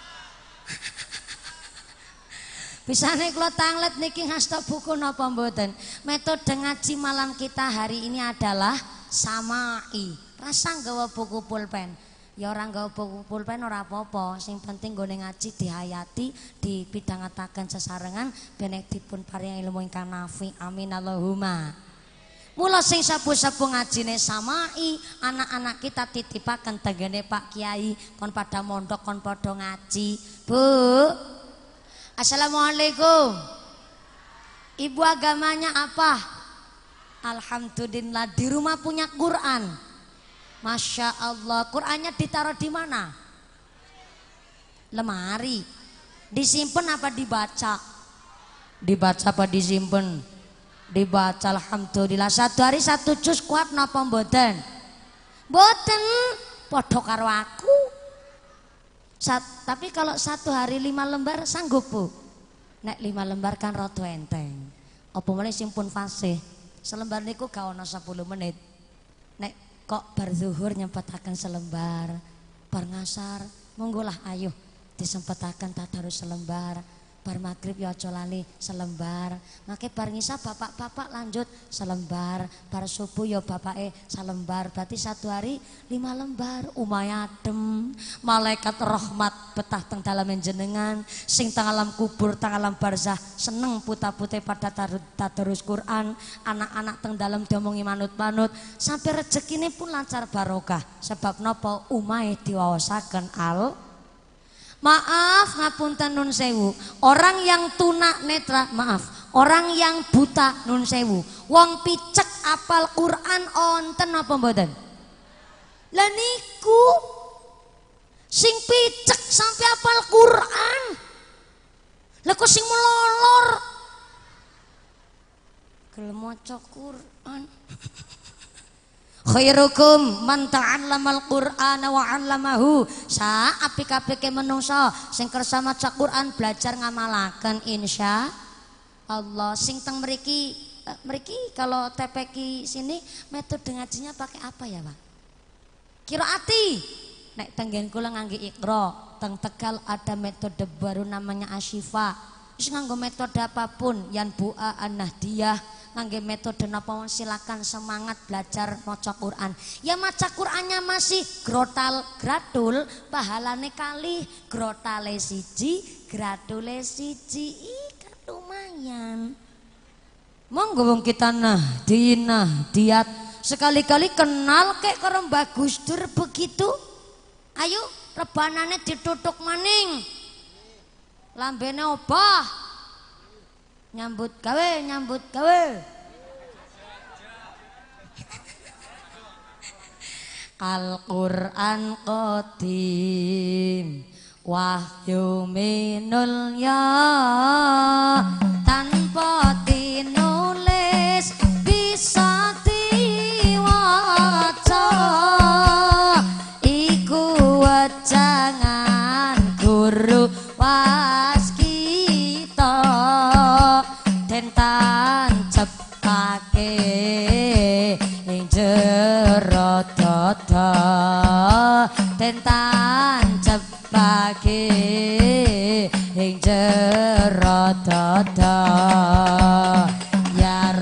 Bisane kula tanglet niki ngasta buku napa mboten? Metode ngaji malam kita hari ini adalah samai. Rasa nggawa buku pulpen. Ya orang nggawa buku pulpen ora apa-apa, sing penting nggone ngaji dihayati, dipidhangetaken sesarengan ben dipun paring ilmu ingkang nafi. Amin Allahumma. Mula sing sapu-sapu ngajine samai, anak-anak kita titipaken tenggene Pak Kiai kon pada mondok kon padha ngaji. Bu. Assalamualaikum. Ibu agamanya apa? Alhamdulillah di rumah punya Quran. Masya Allah. Qurannya ditaruh di mana? Lemari. Disimpan apa dibaca? Dibaca apa disimpan? Dibaca. Alhamdulillah. Satu hari satu juz kuat napa mboten? Mboten. Padha karo aku. Sat, tapi kalau satu hari lima lembar sanggup Bu? Nek lima lembar kan rada enteng. Apa meneh simpun fasih. Selembar niku gak ana sepuluh menit. Nek kok bar zuhur nyempetaken selembar, bar ngasar monggolah ayo disempetaken tadarus selembar. Bar maghrib ya aja lali selembar. Mangke bar ngisa bapak-bapak lanjut selembar. Bar subuh ya bapake selembar. Berarti satu hari lima lembar. Umayadem. Malaikat rahmat betah teng dalem jenengan. Sing teng alam kubur, teng alam barzah seneng puta-pute pada tadarus Quran. Anak-anak teng dalem diomongi manut-manut. Sampai rezekine pun lancar barokah. Sebab napa umahe diwaosaken al. Maaf ngapunten nun sewu. Orang yang tuna netra, maaf. Orang yang buta nun sewu. Wong picek apal Quran onten apa mboten? Lah niku sing picek sampai apal Quran. Lah kok sing melolor? Gelem maca Quran. Khairukum man ta'allamal Qur'ana wa 'allamahu. Sa apik-apike menungsa sing kersa maca Quran belajar ngamalaken insya Allah. Sing teng mriki mriki kalau T P Q sini metode ngajinya pakai apa ya, Pak? Qiraati. Nek tenggen kula ngangge Iqra, teng Tegal ada metode baru namanya Asyifa. Wis nganggo metode apapun, yan bu'a an-nahdiyah. Ngangge metode napa silakan semangat belajar maca Quran. Ya maca Qurannya masih grotal gradul, pahalane kali, grotale siji, gradule siji. Ikan lumayan. Monggo wong kita nah dinah diat sekali-kali kenal kek karo Mbah Gus Dur begitu. Ayo rebanane ditutuk maning. Lambene obah. Nyambut gawe, nyambut gawe. Al-Qur'an qadim wahyu minul ya tanpa tinulis bisa diwaca. guru waskita den tancepake ing jero dada den tancepake ing jero dada ya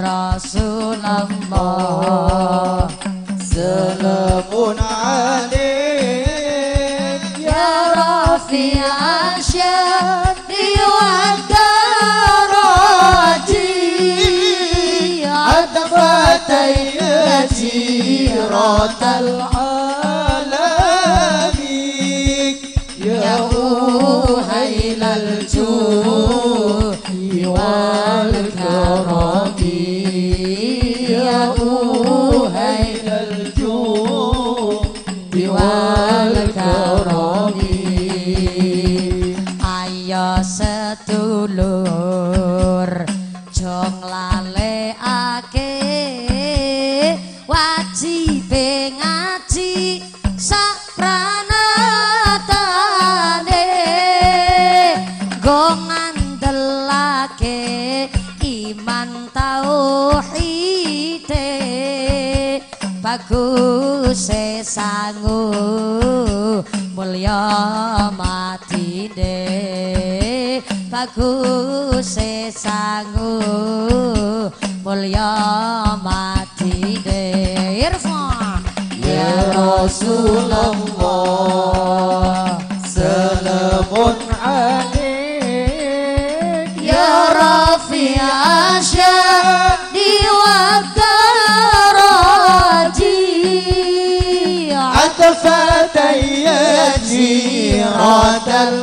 Rasulullah salamun alaik ya Rafi asyadi wa daraji adfatay jiratal alami ya uhailal judi wal karami ya uhailal judi wal karami ayo sedulur jong laleake wajibe ngaji sapranatane go ngandelake iman tauhide bagus sangu mulya matine bagus sangu mulya matine irfa ya Rasulullah salamun alaik ya Rafi asyadi wa daraji adfatay jiratal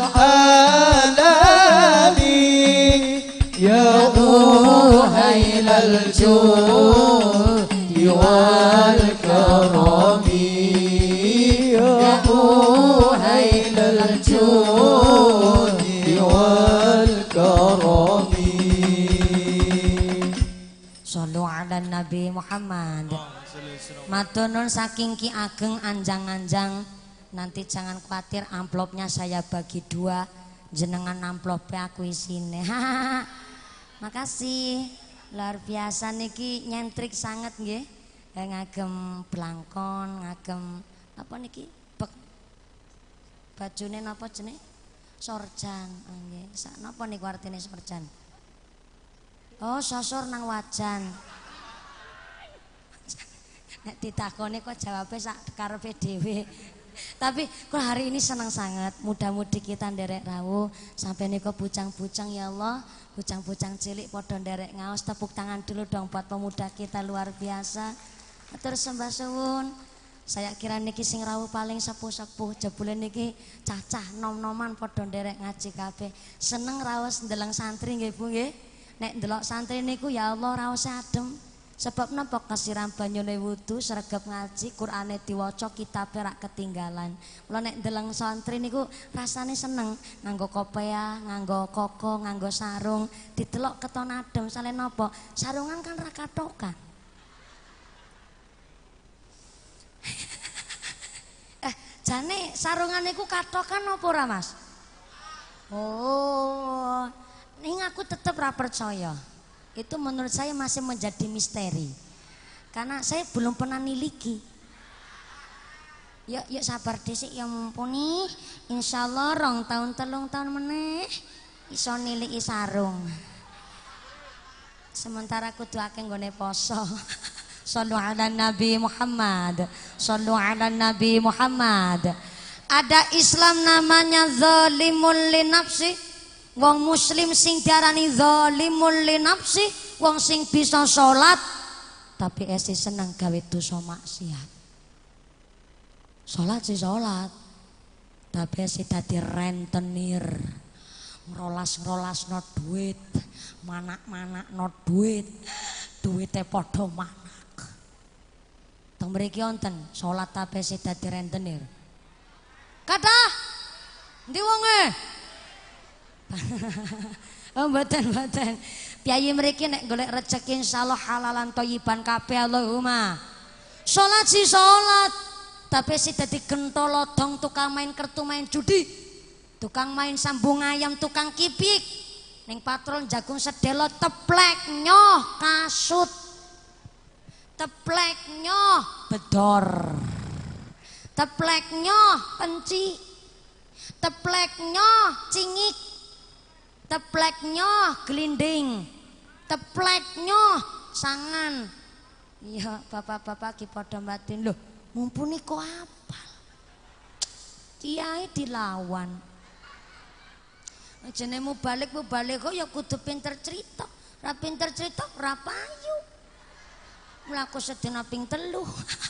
alami ya uhailal judi wal karami ya uhailal judi wal karami. Sallu ala Nabi Muhammad. Matur nuwun saking Ki Ageng anjang-anjang. Nanti jangan khawatir amplopnya saya bagi dua. Jenengan amplopnya aku isine. Makasih. Luar biasa niki nyentrik sangat nggih. Ngagem blangkon, ngagem apa niki? Bek. Bajune napa jenenge? Sorjan. Nggih. Napa niku artine sorjan? Oh, sosor nang wajan. Nek ditakoni kok jawabnya sak karepe dhewe. Tapi kok hari ini senang sangat. Mudah-mudi kita nderek rawuh sampai niko bucang-bucang ya Allah. Bucang-bucang cilik padha nderek ngaos. Tepuk tangan dulu dong buat pemuda kita luar biasa. Terus sembah suwun. Saya kira niki sing rawuh paling sepuh-sepuh. Jebule niki cacah nom-noman padha nderek ngaji kabeh. Seneng rawuh ndeleng santri nggih Bu nggih. Nek ndelok santri niku ya Allah raos adem. Sebab napa kasiram banyune wudu sregep ngaji Qur'ane diwaca kitabe rak ketinggalan. Mula nek ndeleng santri niku rasane seneng nganggo kopea, nganggo koko, nganggo sarung, didelok keton adem sale napa? Sarungan kan ra katokan. eh jane sarungan niku katokan apa ora Mas? Oh, ning aku tetep ra percaya. Itu menurut saya masih menjadi misteri. Karena saya belum pernah niliki. Yuk, yuk sabar dhisik ya mumpuni. Insyaallah rong tahun telung tahun meneh iso niliki sarung. Sementara kudu akeh nggone poso. Shallu ala Nabi Muhammad. Shallu ala Nabi Muhammad. Ada Islam namanya zalimul li nafsi. Wong muslim sing diarani zalimul li nafsi, wong sing bisa salat tapi esi seneng gawe dosa maksiat. Salat sih salat, tapi esi dadi rentenir. Ngrolas-ngrolasno duit, manak-manakno duit, duwite padha manak. Teng mriki wonten salat tapi esi dadi rentenir. Kathah ndi wonge? Oh mboten mboten. Piyayi mriki nek golek rezeki insyaallah halalan thayyiban kabeh Allahumma. Salat si salat, tapi si dadi gentolodong tukang main kertu main judi. tukang main sambung ayam, tukang kipik ning patrol jagung sedelo teplek nyoh kasut, teplek nyoh bedor, teplek nyoh penci, teplek nyoh cingik, teplek nyoh gelinding, teplek nyoh sangan. Iya bapak-bapak ki padha batin lho, mumpuni kok apal. Kiai dilawan. Jenenge mubalik mubalik kok ya kudu pinter cerita. Ra pinter cerita ra payu. Mlaku sedina ping telu.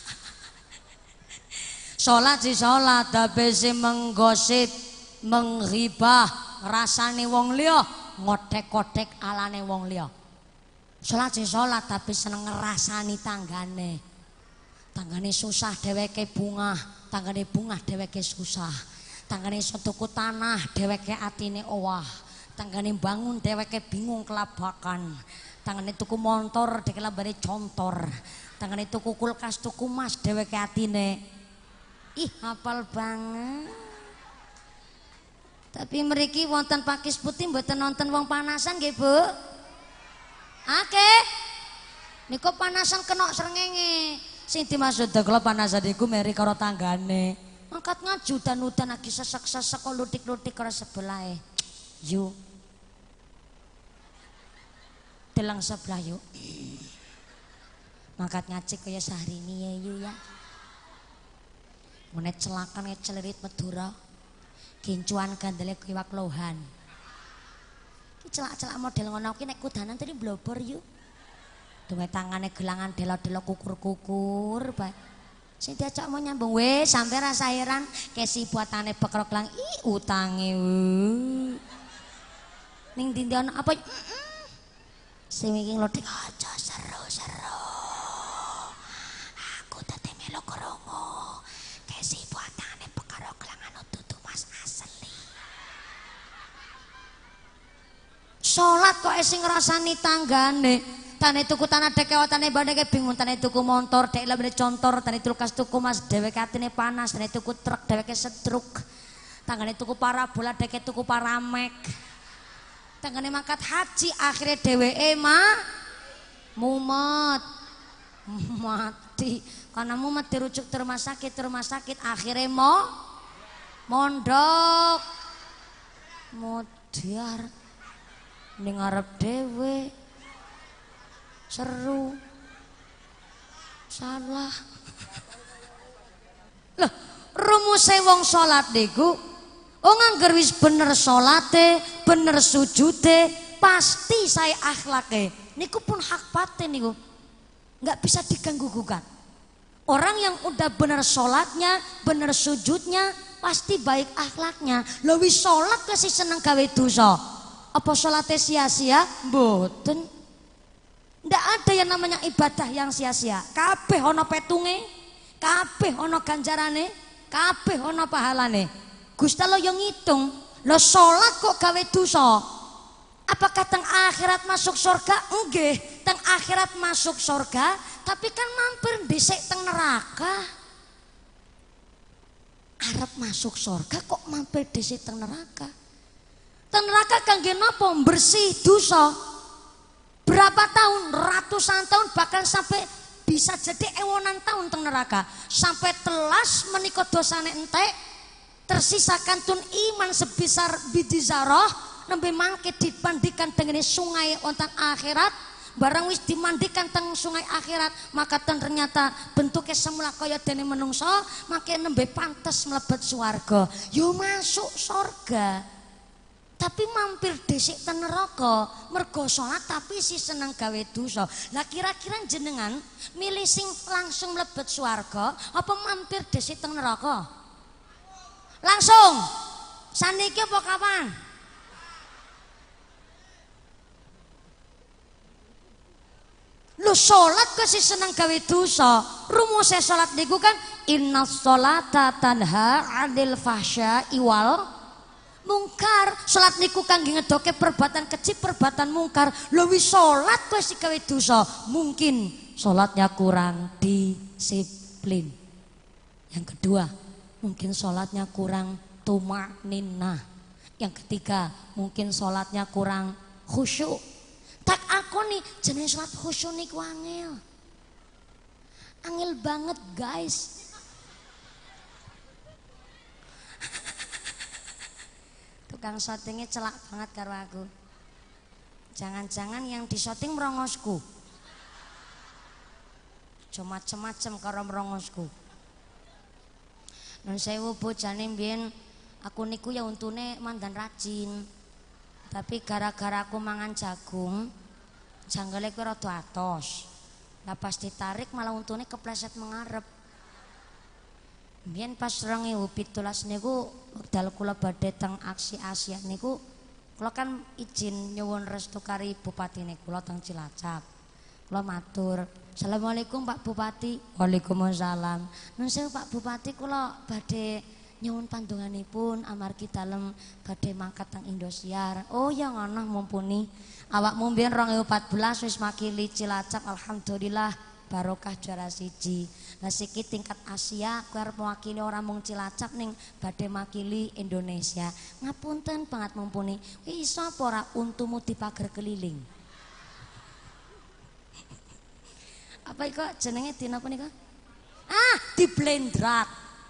Salat si salat tapi si menggosip, menghibah rasane wong liya, ngotek-kotek alane wong liya. Salat sing salat tapi seneng ngerasani tanggane. Tanggane susah dheweke bungah, tanggane bungah dheweke susah. Tanggane iso tuku tanah dheweke atine owah. Tanggane bangun dheweke bingung kelabakan. Tanggane tuku montor dheweke lambane contor. Tanggane tuku kulkas tuku mas dheweke atine. Ih hafal banget. Tapi mriki wonten pakis putih mboten nonton wong panasan nggih, Bu? Oke, niku panasan kena srengenge. Sing dimaksud kalau panasan iku meri karo tanggane. Angkat ngaju dan udan lagi sesek-sesek kok lutik-lutik karo sebelahe. Yuk. Delang sebelah yuk. Mangkat ngaji kaya Syahrini ya yuk ya. Menet celakan ngecelirit Madura. Kincuan gandele kiwak lohan. Celak-celak model ngono ki nek kudanan tadi blobor yuk. Duwe tangane gelangan delo-delo kukur-kukur bae. Sing diajak mau nyambung weh sampe rasa heran kesi buatane bekrok lang i utange. Ning ndi ana apa? Sing iki lodik aja seru-seru. Aku dadi melu krungu. Kesi buatane bekrok gelangan dudu mas asli. Salat kok sing ngrasani tanggane. Tane tuku tanah dek kewatane bandeke bingung, tane tuku motor dek lambene contor, tane tulkas tuku mas dheweke atine panas, tane tuku truk dheweke sedruk. Tanggane tuku parabola deke tuku paramek. Tanggane mangkat haji akhirnya dheweke mah mumet. Mati. Karena mumet dirujuk ke rumah sakit, rumah sakit akhirnya mau mondok. Modiar ning ngarep dhewe. Seru. Salah. Loh, rumuse wong salat niku, oh ngangger wis bener salate, bener sujude, pasti saya akhlake. Niku pun hak batin niku. Enggak bisa diganggu gugat. Orang yang udah bener salatnya, bener sujudnya, pasti baik akhlaknya. Lho wis salat kasih seneng gawe dosa. Apa salate sia-sia? Mboten. Ndak ada yang namanya ibadah yang sia-sia. Kabeh ana petunge, kabeh ana ganjarane, kabeh ana pahalane. Gusti Allah yang ngitung, lho salat kok gawe dosa. Apakah teng akhirat masuk surga? Nggih, teng akhirat masuk surga, tapi kan mampir dhisik teng neraka. Arep masuk surga kok mampir dhisik teng neraka. Teng neraka kangge napa? Bersih dosa. Berapa tahun, ratusan tahun, bahkan sampai bisa jadi ewonan tahun teng neraka. Sampai telas menika dosane entek, tersisakan tun iman sebesar biji zarah, nembe mangke dipandikan dengan sungai wonten akhirat. Barang wis dimandikan teng sungai akhirat, maka ternyata bentuknya semula kaya dene menungso, maka nembe pantes mlebet swarga. Yo masuk surga. Tapi mampir dhisik ten neraka mergo salat tapi si seneng gawe dosa. Lah kira-kira jenengan milih sing langsung mlebet swarga apa mampir dhisik ten neraka? Langsung. Saniki apa kapan? Lu salat kok si seneng gawe dosa. Rumuse salat niku kan innas sholata tanha 'anil fahsya'i wal mungkar. Salat niku kangge ngedoke perbuatan keji, perbuatan mungkar. Lho wis salat kok sing gawe dosa, mungkin salatnya kurang disiplin. Yang kedua, mungkin salatnya kurang tumakninah. Yang ketiga, mungkin sholatnya kurang khusyuk. Tak aku nih jenis sholat khusyuk niku angel. Angel banget guys. Tukang syutingnya celak banget karo aku. Jangan-jangan yang di syuting merongosku. Cuma macem-macem karo merongosku. Nun sewu bojane mbiyen aku niku ya untune mandan rajin. Tapi gara-gara aku mangan jagung, janggale kuwi rada atos. Lah pas ditarik malah untune kepleset mengarep. Mbiyen pas dua ribu tujuh belas niku wekdal kula badhe teng aksi Asia niku kula kan izin nyuwun restu kari bupatine kula teng Cilacap. Kula matur, "Assalamualaikum Pak Bupati." Waalaikumsalam. Nun sewu Pak Bupati kula badhe nyuwun pandonganipun amargi dalem badhe mangkat teng Indosiar. Oh ya ngono mumpuni. Awakmu mbiyen dua ribu empat belas wis makili Cilacap, alhamdulillah barokah juara siji. Lah siki tingkat Asia kowe arep mewakili ora mung Cilacap ning badhe makili Indonesia. Ngapunten banget mumpuni. Kuwi iso apa ora untumu dipager keliling? Apa iku jenenge dina punika? Ah, diblendrak.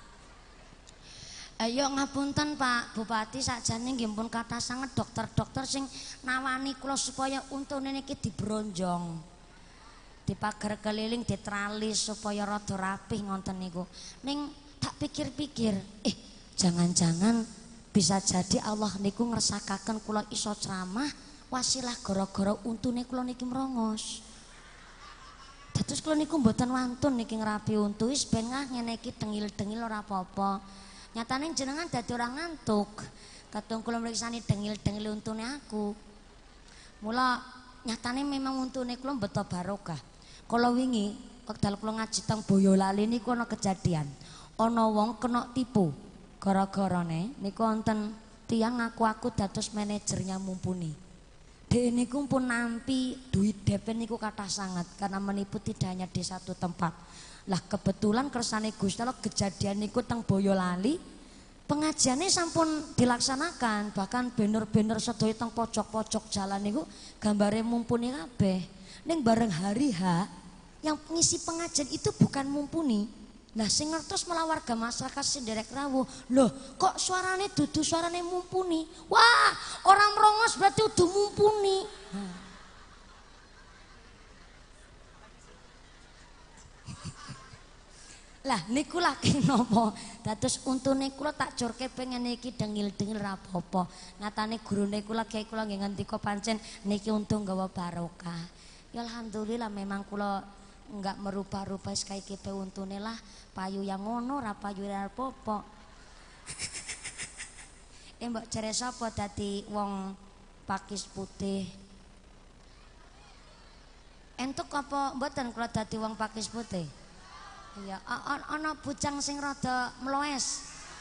Ayo ngapunten Pak Bupati, sakjane nggih pun kathah sanget dokter-dokter sing nawani kula supaya untune niki dibronjong. Dipager keliling, ditralis supaya rada rapih ngonten niku. Ning tak pikir-pikir, eh jangan-jangan bisa jadi Allah niku ngersakaken kula iso ceramah wasilah gara-gara untune kula niki merongos. Dados kula niku mboten wantun niki ngerapi untu wis ben ngah ngene iki dengil-dengil ora apa-apa. Nyatane jenengan dadi ora ngantuk. Kadung kula mriksani dengil-dengil untune aku. Mula nyatane memang untune kula mbeto barokah. Kala wingi wekdal kula ngaji teng Boyolali niku ana kejadian. Ana wong kena tipu. Gara-garane niku wonten tiyang ngaku-aku dados manajernya mumpuni. Dek niku pun nampi duit D P niku kathah sangat karena menipu tidak hanya di satu tempat. Lah kebetulan kersane Gusti Allah kejadian niku teng Boyolali. Pengajiannya sampun dilaksanakan, bahkan banner-banner sedaya teng pojok-pojok jalan niku gambare mumpuni kabeh. Ning bareng hari H yang ngisi pengajian itu bukan mumpuni. Lah sing ngertos malah warga masyarakat sing derek rawuh. Loh, kok suarane dudu suarane mumpuni? Wah, orang merongos berarti udah mumpuni. Nah. Lah niku lagi nopo. Dados untune kula tak jorke pengen iki dengil-dengil ra apa-apa. Nyatane gurune kula Kyai kula nggih ngendika pancen niki untung gawa barokah. Ya alhamdulillah memang kula enggak merubah-rubah sekaya kipe untune lah. Payu yang ngono ra payu ra apa-apa. Eh mbok jere sapa dadi wong pakis putih? Entuk apa mboten kula dadi wong pakis putih? Iya, ana bujang sing rada mloes.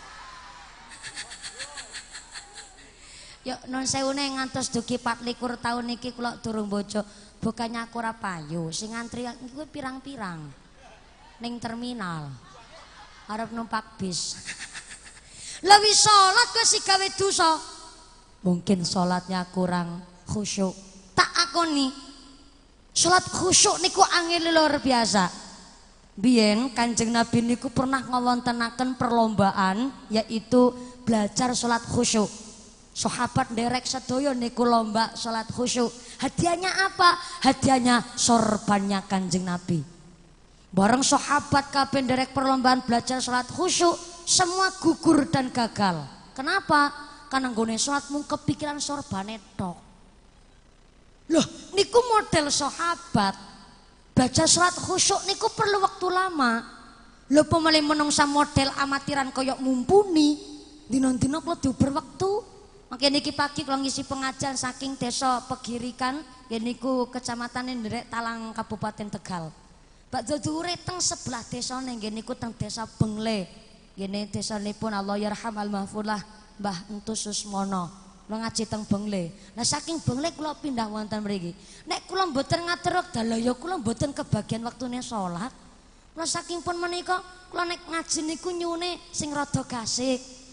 Yo non sewune ngantos dugi empat likur tahun niki kula durung bojo. Bukannya aku ora payu, sing ngantri kuwi pirang-pirang. Ning terminal. Arep numpak bis. Lah wis salat kok sing gawe dosa. Mungkin salatnya kurang khusyuk. Tak akoni. Salat khusyuk niku angel luar biasa. Biyen Kanjeng Nabi niku pernah ngawontenaken perlombaan yaitu belajar salat khusyuk. Sahabat derek sedaya niku lomba salat khusyuk. Hadiahnya apa? Hadiahnya sorbannya Kanjeng Nabi. Bareng sahabat kabeh derek perlombaan belajar salat khusyuk, semua gugur dan gagal. Kenapa? Karena nggone salat mung kepikiran sorbane tok. Loh, niku model sahabat. Baca salat khusyuk niku perlu waktu lama. Lho pemale menungsa model amatiran koyok mumpuni. Dina-dina kula diuber wektu. Makanya niki pagi kalau ngisi pengajian saking desa Pegirikan, ya niku kecamatan Nderek Talang Kabupaten Tegal. Pak Dodure teng sebelah desa nggih niku teng desa Bengle. Gini desanipun Allah yarham al-mahfulah Mbah Entu Susmono. Kula ngaji teng Bengle. Nah saking Bengle kula pindah wonten mriki. Nek kula mboten ngatur wekdal ya kula mboten kebagian wektune salat. Kula saking pun menika kula nek ngaji niku nyune sing rada gasik.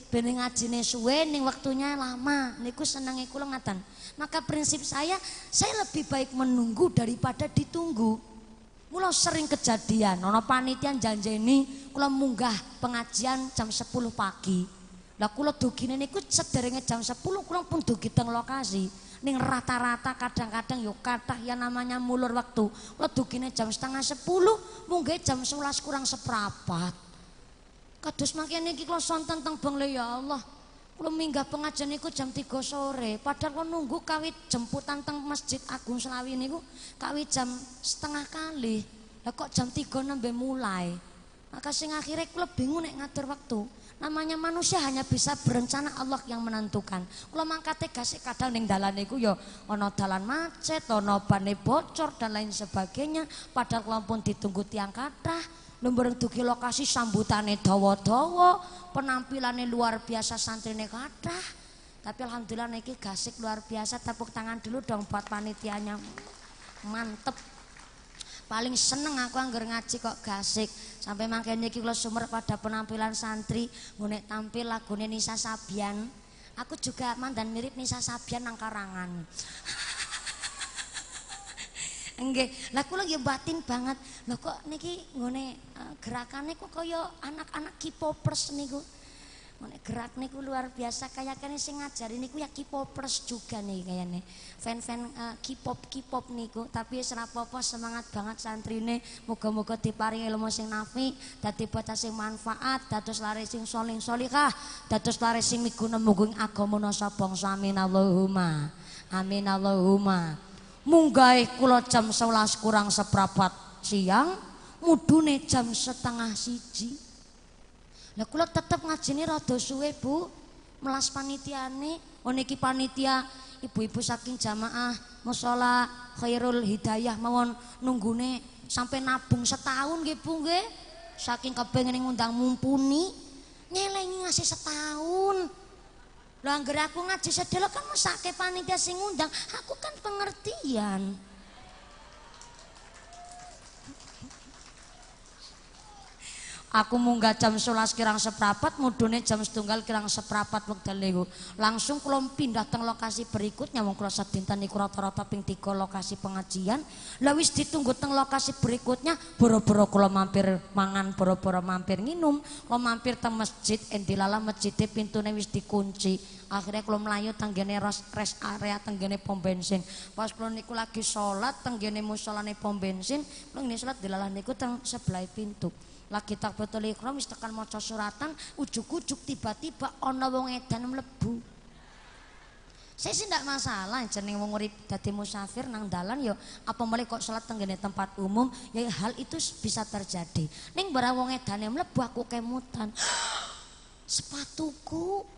ben ngajine suwe ning waktunya lama niku senenge kula ngaten. Maka prinsip saya, saya lebih baik menunggu daripada ditunggu. Mula sering kejadian ana panitia janjeni kula munggah pengajian jam sepuluh pagi. Lah kula dugine niku sederenge jam sepuluh kula pun dugi teng lokasi. Ning rata-rata kadang-kadang yo kathah ya namanya mulur waktu. Kula dugine jam setengah sepuluh, munggah jam sebelas kurang seprapat. Kados mangkene iki kula sonten teng Bengle ya Allah. Kula minggah pengajian niku jam tiga sore, padahal kula nunggu kawit jemputan teng Masjid Agung Selawi niku kawit jam setengah kali. Lah kok jam tiga nembe mulai. Maka sing akhirnya kula bingung nek ngatur waktu. Namanya manusia hanya bisa berencana, Allah yang menentukan. Kula mangkate gasik kadang ning dalan niku ya ana dalan macet, ana bane bocor dan lain sebagainya. Padahal kula pun ditunggu tiang kathah. Lumbar dugi lokasi sambutane dawa-dawa, penampilane luar biasa santrine kathah. Tapi alhamdulillah niki gasik luar biasa. Tepuk tangan dulu dong buat panitianya. Mantep. Paling seneng aku anggar ngaji kok gasik. Sampai mangkene iki kula sumer pada penampilan santri ngene tampil lagune Nisa Sabian. Aku juga mandan mirip Nisa Sabian nang Karangan. Nggih, lah kula nggih batin banget. Lah kok niki ngene uh, gerakane kok kaya anak-anak K-popers niku. Ngene gerak niku luar biasa, kayakane sing ngajari niku ya K-popers juga nih kayaknya. Fan-fan uh, K-pop K-pop niku, tapi wis ora apa-apa, semangat banget santrine. Muga-muga diparingi ilmu sing nafi, dadi bocah sing manfaat, dados lare sing solih solihah, dados lare sing miguna mugung agama nasa bangsa. Amin Allahumma. Amin Allahumma. Munggah kula jam sebelas kurang seprapat siang, mudune jam setengah siji. Lah kula tetep ngajine rada suwe, Bu. Melas panitiane, oh niki panitia ibu-ibu saking jamaah mushola Khairul Hidayah mawon nunggune sampai nabung setahun nggih, Bu nggih. Saking kepengin ngundang mumpuni, nyelengi ngasih setahun. Lah anggere aku ngaji sedelo kan mesake panitia sing ngundang, aku kan pengertian. Aku munggah jam sebelas kirang seprapat, mudune jam setunggal kirang seprapat wekdal niku. Langsung kula pindah teng lokasi berikutnya, wong kula sadinten niku rata-rata ping tiga lokasi pengajian. Lah wis ditunggu teng lokasi berikutnya, boro-boro kula mampir mangan, boro-boro mampir nginum, kula mampir teng masjid, endilala masjide pintune wis dikunci. Akhirnya kula mlayu tenggene rest area tenggene pom bensin. Pas kula niku lagi salat tenggene musholane pom bensin, kula ngene salat dilalah niku teng sebelah pintu. Lagi takbiratul ihram wis tekan maca suratan, ujuk-ujuk tiba-tiba ana wong edan mlebu. Saya sih ndak masalah jeneng wong urip dadi musafir nang dalan ya apa mulai kok salat tenggene tempat umum ya hal itu bisa terjadi. Ning barang wong edane mlebu aku kemutan. Sepatuku.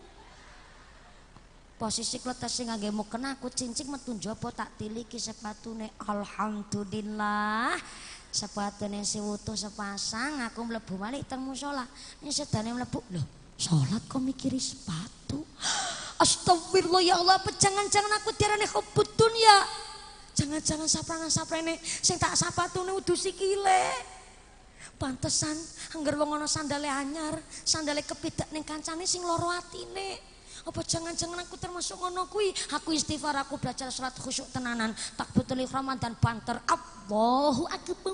Posisi kletes sing ngangge muken aku cincing metu njaba tak tiliki sepatune. Alhamdulillah. Sepatune si wutuh sepasang, aku mlebu malih teng mushola. Ini sedane mlebu, loh sholat kok mikiri sepatu. Astagfirullah ya Allah, apa jangan-jangan aku tiarane hubbud dunya. Jangan-jangan saprana-saprene sing tak sapatune udu sikile. Pantesan angger wong ana sandale anyar, sandale kepidak ning kancane sing loro atine. Apa jangan-jangan aku termasuk ngono kuwi? Aku istighfar, aku belajar salat khusyuk tenanan, takbiratul ihram dan banter Allahu akbar.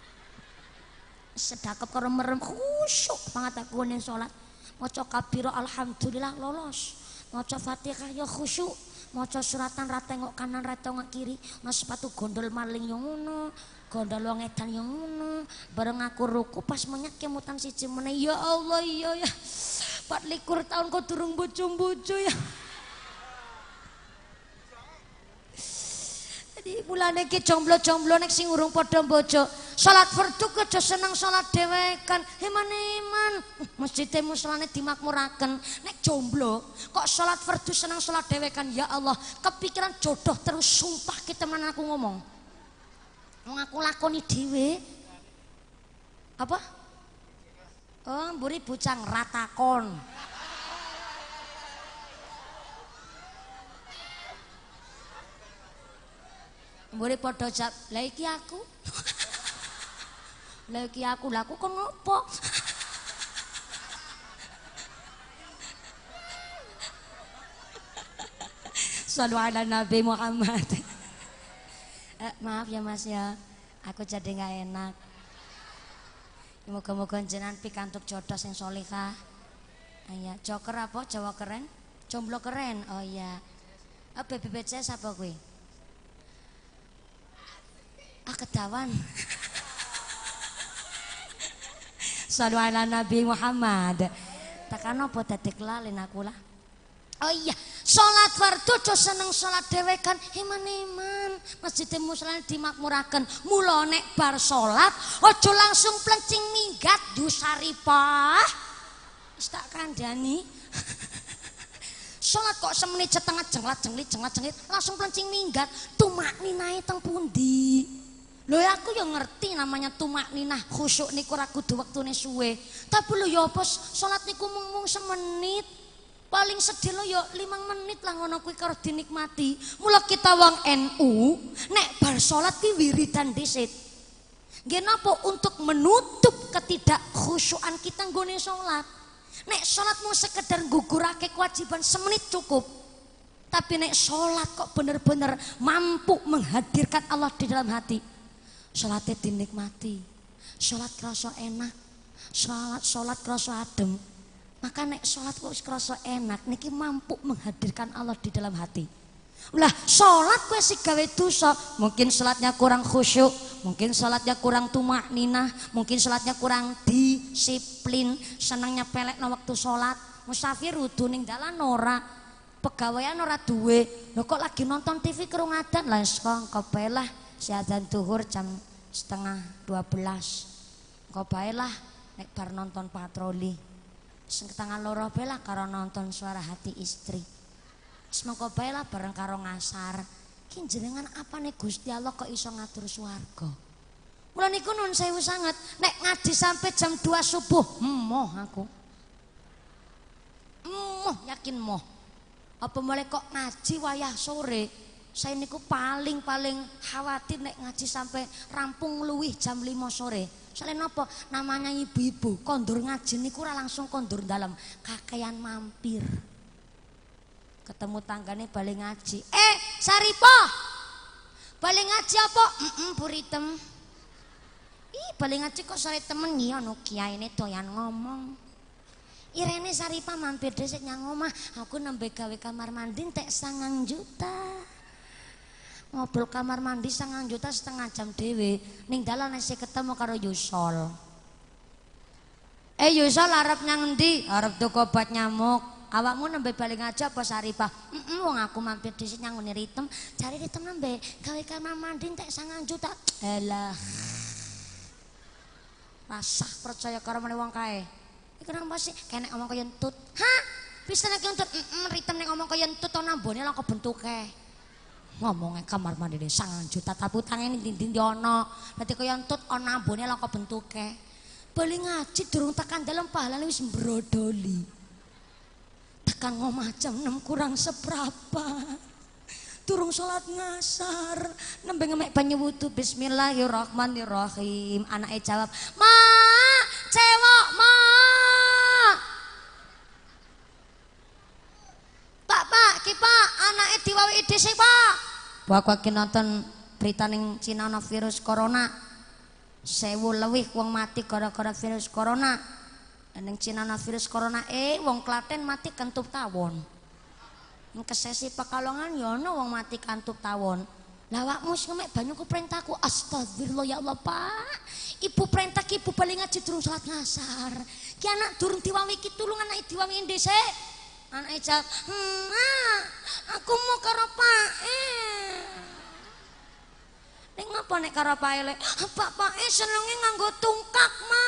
Sedekap karo merem khusyuk banget aku ning salat. Maca kabira alhamdulillah lolos. Maca Fatihah ya khusyuk. Maca suratan ra tengok kanan ra tengok kiri. Nah sepatu gondol maling yang ngono. Gondol wong edan yang ngono. Bareng aku ruku pas menyek kemutan siji meneh. Ya Allah iya ya. empat likur tahun kok durung bojo-bojo ya. Jadi mulane iki jomblo-jomblo nek sing urung padha bojo, salat fardu aja seneng salat dhewekan. Heman-heman, masjide musolane dimakmuraken. Nek jomblo kok salat fardu seneng salat dhewekan, ya Allah, kepikiran jodoh terus sumpah kita temenan aku ngomong. Wong aku lakoni dhewe. Apa? Oh, mburi bucang ratakon. Mburi padha jawab, "Lah iki aku." "Lah iki aku, lah aku kon ngopo?" Shallu ala Nabi Muhammad. eh, maaf ya Mas ya, aku jadi nggak enak. Moga-moga jenengan pikantuk jodoh sing solihah. Iya, joker apa? Jawa keren? Jomblo keren. Oh iya. Ah B B B C S apa kuwi? Ah kedawan. Shallu ala Nabi Muhammad. Tekan apa dadi kelalen aku lah. Oh iya, salat fardu aja seneng salat dhewe kan iman-iman. Masjid muslim dimakmuraken. Mula nek bar salat aja langsung plencing minggat Yusaripah. Wis tak kandhani. Salat kok semenit setengah jenglat jenglit jenglat jenglit langsung plencing minggat. Tumak ninae teng pundi? Lho aku ya ngerti namanya tumak ninah khusyuk niku ora kudu wektune suwe. Tapi lho ya apa salat niku mung-mung semenit. Paling sedih lo yo limang menit lah ngono kuwi karo dinikmati. Mula kita wong N U nek bar salat ki wiridan dhisit. Nggih napa untuk menutup ketidakkhusyukan kita nggone salat. Nek salat mau sekedar gugurake kewajiban semenit cukup. Tapi nek salat kok bener-bener mampu menghadirkan Allah di dalam hati. Salatnya dinikmati. Salat kerasa enak. Salat salat kerasa adem. Maka nek sholat kok kerasa enak niki mampu menghadirkan Allah di dalam hati. Ulah sholat kowe sing gawe dosa, mungkin sholatnya kurang khusyuk, mungkin sholatnya kurang tumak ninah, mungkin sholatnya kurang disiplin, senengnya pelekno waktu sholat, musafir udu ning dalan ora, pegawaian ora duwe, lho kok lagi nonton T V krung adan lah kok bae lah si adzan zuhur jam setengah dua belas. Kok bae lah nek bar nonton patroli. Sing tangan loro bela karo nonton Suara Hati Istri. Semangka bae lah bareng karo ngasar. Ki jenengan apane Gusti Allah kok iso ngatur swarga. Mula niku nun sewu sanget nek ngaji sampai jam dua subuh, emoh aku. Emoh yakin moh. Apa mulai kok ngaji wayah sore? Saya niku paling-paling khawatir nek ngaji sampai rampung luwih jam lima sore. Soalnya apa? Namanya ibu-ibu kondur ngaji niku ora langsung kondur dalam kakean mampir. Ketemu tanggane balik ngaji. Eh, Saripah. Balik ngaji apa? Heeh, Puritem. Ih, balik ngaji kok sore temen ya no kiyaine doyan ngomong. Irene Saripah mampir dhisik nyang omah, aku nembe gawe kamar mandi entek sangang juta. Ngobrol kamar mandi sangang juta setengah jam dewe ning dalan isih ketemu karo Yusol. Eh Yusol arep nang endi? Arep tuku obat nyamuk. Awakmu nembe balik ngaji apa Saripah? Heeh, wong aku mampir dhisik nyang ngene Ritem, jare Ritem nembe gawe kamar mandi entek sangang juta. Elah. Rasah percaya karo meneh wong kae. Iku nang pasti kene ngomong kaya entut. Hah? Bisa nek entut? Heeh, Ritem nek ngomong kaya entut to nambone lah kok bentuke. Ngomongnya kamar mandi deh sangang juta tapi utangnya ini dinding di ono nanti kaya entut ono ambone lah kok bentuke bali ngaji durung tekan dalam pahala wis mbrodoli tekan ngomah jam enam kurang seberapa durung sholat ngasar nembe ngemek banyu wudu bismillahirrahmanirrahim anaknya jawab ma cewek ma pak pak kipa anaknya diwawi ide sih pak Aku lagi nonton berita ning Cina ana virus corona. Sewu lewih wong mati gara-gara virus corona. Ning Cina ana virus corona eh wong Klaten mati kentup tawon. Ning Kesesi Pekalongan ya ana wong mati kantup tawon. Lah awakmu sing mek banyu ku perintahku astagfirullah ya Allah Pak. Ibu perintah ki ibu bali ngaji durung salat ngasar. Ki anak durung diwawi ki tulung anak diwawi dhisik. Anak ijab, hmm, ah, aku mau karo Pak E. Nek ngapa nek karo Pak E le? Pak Pak E senenge nganggo tungkak, Ma.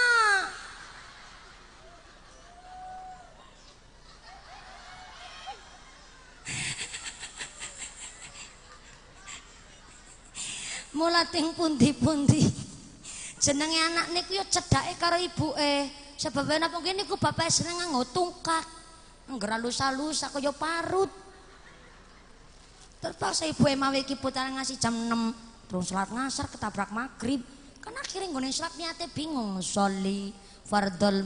Mula ting pundi-pundi. Jenenge anak niku yo cedhake karo ibuke. Sebab napa ngene niku bapake seneng nganggo tungkak. Ngger alus-alus kaya parut. Terpaksa ibu emawe iki putaran ngasih jam enam terus salat ngasar ketabrak maghrib. Kan akhirnya nggone salat niate bingung. Sholli fardhul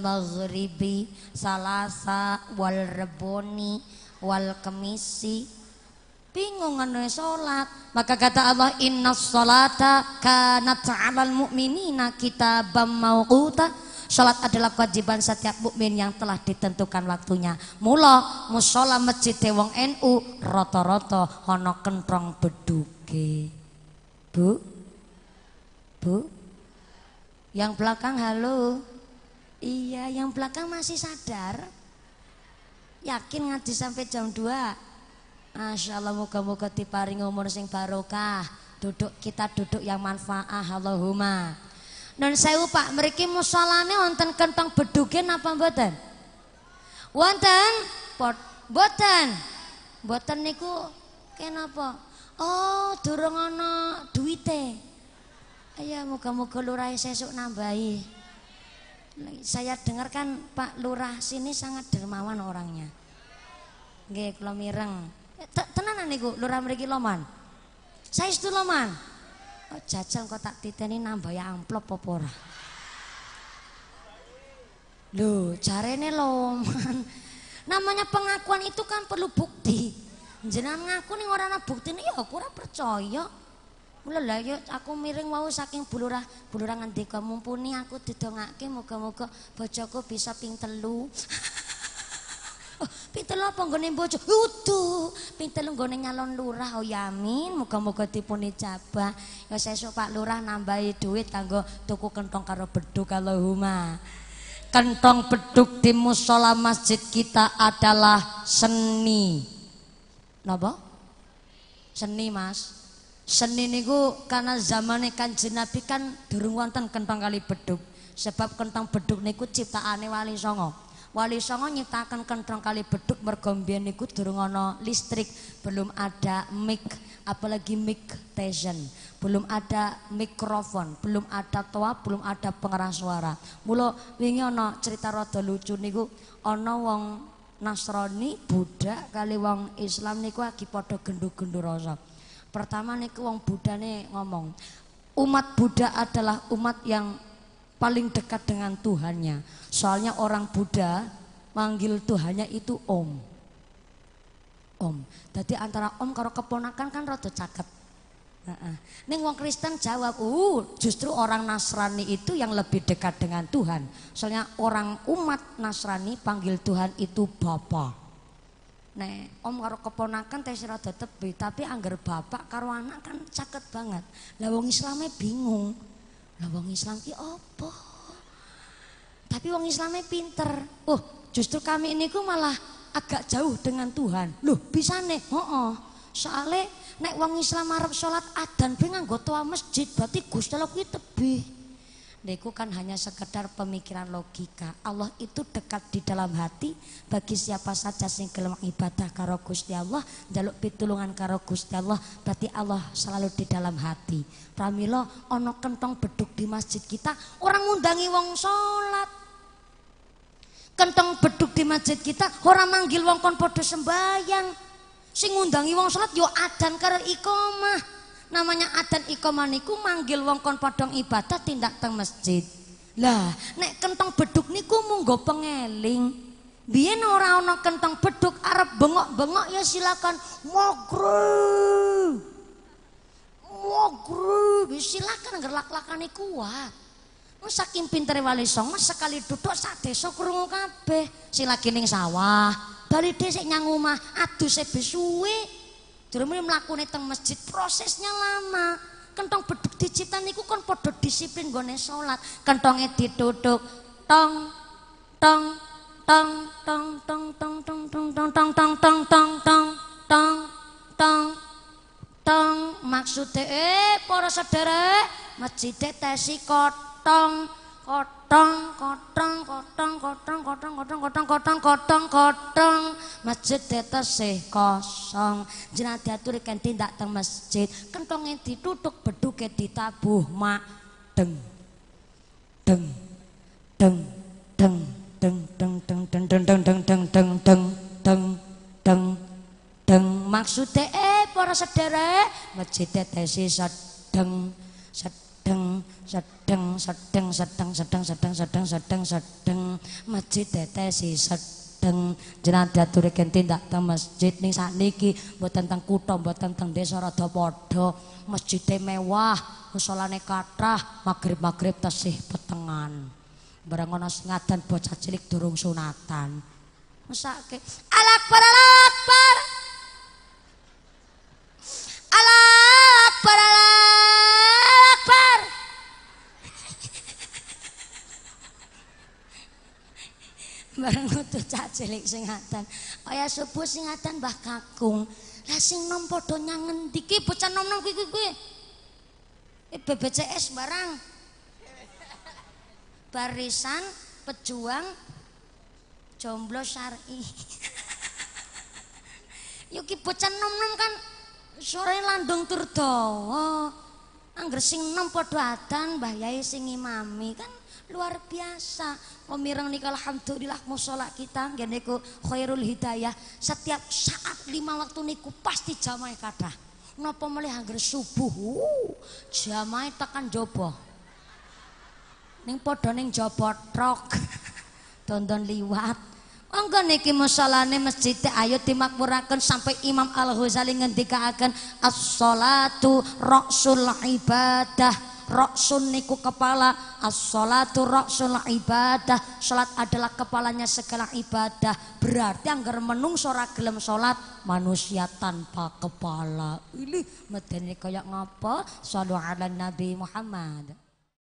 maghribi salasa wal reboni wal kemisi bingung ngono salat. Maka kata Allah, innas salata kanat 'alal mu'minina kitaban mauquta. Salat adalah kewajiban setiap mukmin yang telah ditentukan waktunya. Mula mushola masjid wong N U rata-rata ana kentrong beduke. Bu? Bu? Yang belakang halo. Iya, yang belakang masih sadar. Yakin ngaji sampai jam dua. Masya Allah, moga-moga diparing umur sing barokah. Duduk kita duduk yang manfaah, Allahumma. Nun sewu Pak, mriki musholane wonten kentong beduge napa mboten? Wonten? Pot mboten. Mboten niku kenapa? Oh, durung ana duwite. Ayo moga-moga lurah sesuk nambahi. Saya dengar kan Pak Lurah sini sangat dermawan orangnya. Nggih, kula mireng. Tenanan niku lurah mriki loman. Saestu loman. Oh, jajal kok tak titeni nambah ya amplop apa ora. Lho, jarene loman. Namanya pengakuan itu kan perlu bukti. Jenengan ngaku ning ora ana buktine ya aku ora percaya. Mula lah ya aku miring wau saking bulurah bulurah ngendika mumpuni aku didongake moga-moga bojoku bisa ping telu. Oh, ping telu apa nggone bojo? Utuh, ping telu nggone nyalon lurah. Oh yamin, moga-moga dipun ijabah. Ya sesuk Pak Lurah nambahi duit kanggo tuku kentong karo beduk Allahumma. Kentong beduk di mushola masjid kita adalah seni. Napa? Seni, Mas. Seni niku karena zamane Kanjeng Nabi kan durung wonten kentong kali beduk. Sebab kentong beduk niku ciptaane Wali Songo. Wali Songo nyiptakan kentong kali beduk mergo mbiyen niku durung ana listrik, belum ada mic, apalagi mic station, belum ada mikrofon, belum ada toa, belum ada pengeras suara. Mula wingi ana cerita rada lucu niku ana wong Nasrani, Buddha kali wong Islam niku lagi padha gendu-gendu rasa. Pertama niku wong Buddhane ngomong, umat Buddha adalah umat yang paling dekat dengan Tuhannya. Soalnya orang Buddha manggil Tuhannya itu Om. Om. Jadi antara Om karo keponakan kan rada caket. Heeh. Ning wong Kristen jawab, "Uh, justru orang Nasrani itu yang lebih dekat dengan Tuhan." Soalnya orang umat Nasrani panggil Tuhan itu Bapa. Nek om karo keponakan tes rada tebi, tapi angger bapak karo anak kan caket banget. Lah wong Islame bingung. Lah wong Islam ki apa? Tapi wong Islame pinter. Oh, justru kami ini ku malah agak jauh dengan Tuhan. Loh, bisa nih? Heeh. Soale nek wong Islam arep salat adzan pe nganggo toa masjid, berarti Gusti Allah kuwi tebih. Niku kan hanya sekedar pemikiran logika. Allah itu dekat di dalam hati bagi siapa saja sing gelem ibadah karo Gusti Allah, njaluk pitulungan karo Gusti Allah, berarti Allah selalu di dalam hati. Pramila ana kentong beduk di masjid kita, orang ngundangi wong salat. Kentong beduk di masjid kita, orang manggil wong kon padha sembayang. Sing ngundangi wong salat yo adzan karo iqamah. Namanya adzan iqamah niku manggil wong kon padha ibadah tindak teng masjid. Lah, nek kentong beduk niku munggo pengeling. Biyen ora ana kentong beduk arep bengok-bengok ya silakan maghrib. Maghrib silakan gerlak-lakane kuat. Saking pintere Wali Songo sekali duduk sak desa krungu kabeh. Silagi ning sawah, bali dhisik nyang omah aduse besuwe. Durung mlakune teng masjid prosesnya lama. Kentong beduk dicipta niku kon padha disiplin nggone salat. Kentonge ditutuk tong tong tong tong tong tong tong tong tong tong tong tong tong tong tong tong tong maksude eh para sederek masjid tesi kotong kotong kotong kotong kotong kotong kotong kotong kotong kotong kotong masjid tesih kosong jenengan diaturi kan tindak teng masjid kentonge ditutuk beduke ditabuh mak deng deng deng deng deng deng deng deng deng deng deng deng deng deng deng deng deng maksude eh para sederek masjid tesih sedeng sedeng sedeng sedeng sedeng sedeng sedeng sedeng sedeng sedeng masjid tetesi sedeng lajeng jenengan diaturaken tindak teng masjid ning sakniki mboten teng kutha mboten teng desa rada padha masjide mewah musolane kathah magrib-magrib tasih petengan bareng ana sing ngadan bocah cilik durung sunatan mesake Allahu Akbar Allahu Akbar Allahu Akbar Allahu Akbar bareng kudu cah cilik sing ngadan kaya subuh sing ngadan Mbah Kakung lah sing nom padha nyang ngendi ki bocah nom-nom kuwi kuwi eh B B C S barang barisan pejuang jomblo syar'i yo ki bocah nom-nom kan sore landung tur dawa angger sing nom padha adan Mbah Yai sing imami kan luar biasa. Pemireng nika alhamdulillah mushola kita nggih niku khairul hidayah. Setiap saat lima waktu niku pasti jamaah kathah. Napa melih angger subuh jamaah tekan jaba. Ning padha ning jaba truk. Tonton liwat. Monggo niki musholane masjid ayo dimakmuraken sampai Imam Al-Ghazali ngendikaaken as-sholatu ra'sul ibadah. Roksun niku kepala, as-sholatu roksul ibadah. Sholat adalah kepalanya segala ibadah. Berarti anggar menungso ora gelem sholat manusia tanpa kepala. Ini medeni kayak ngapa? Shallu ala Nabi Muhammad.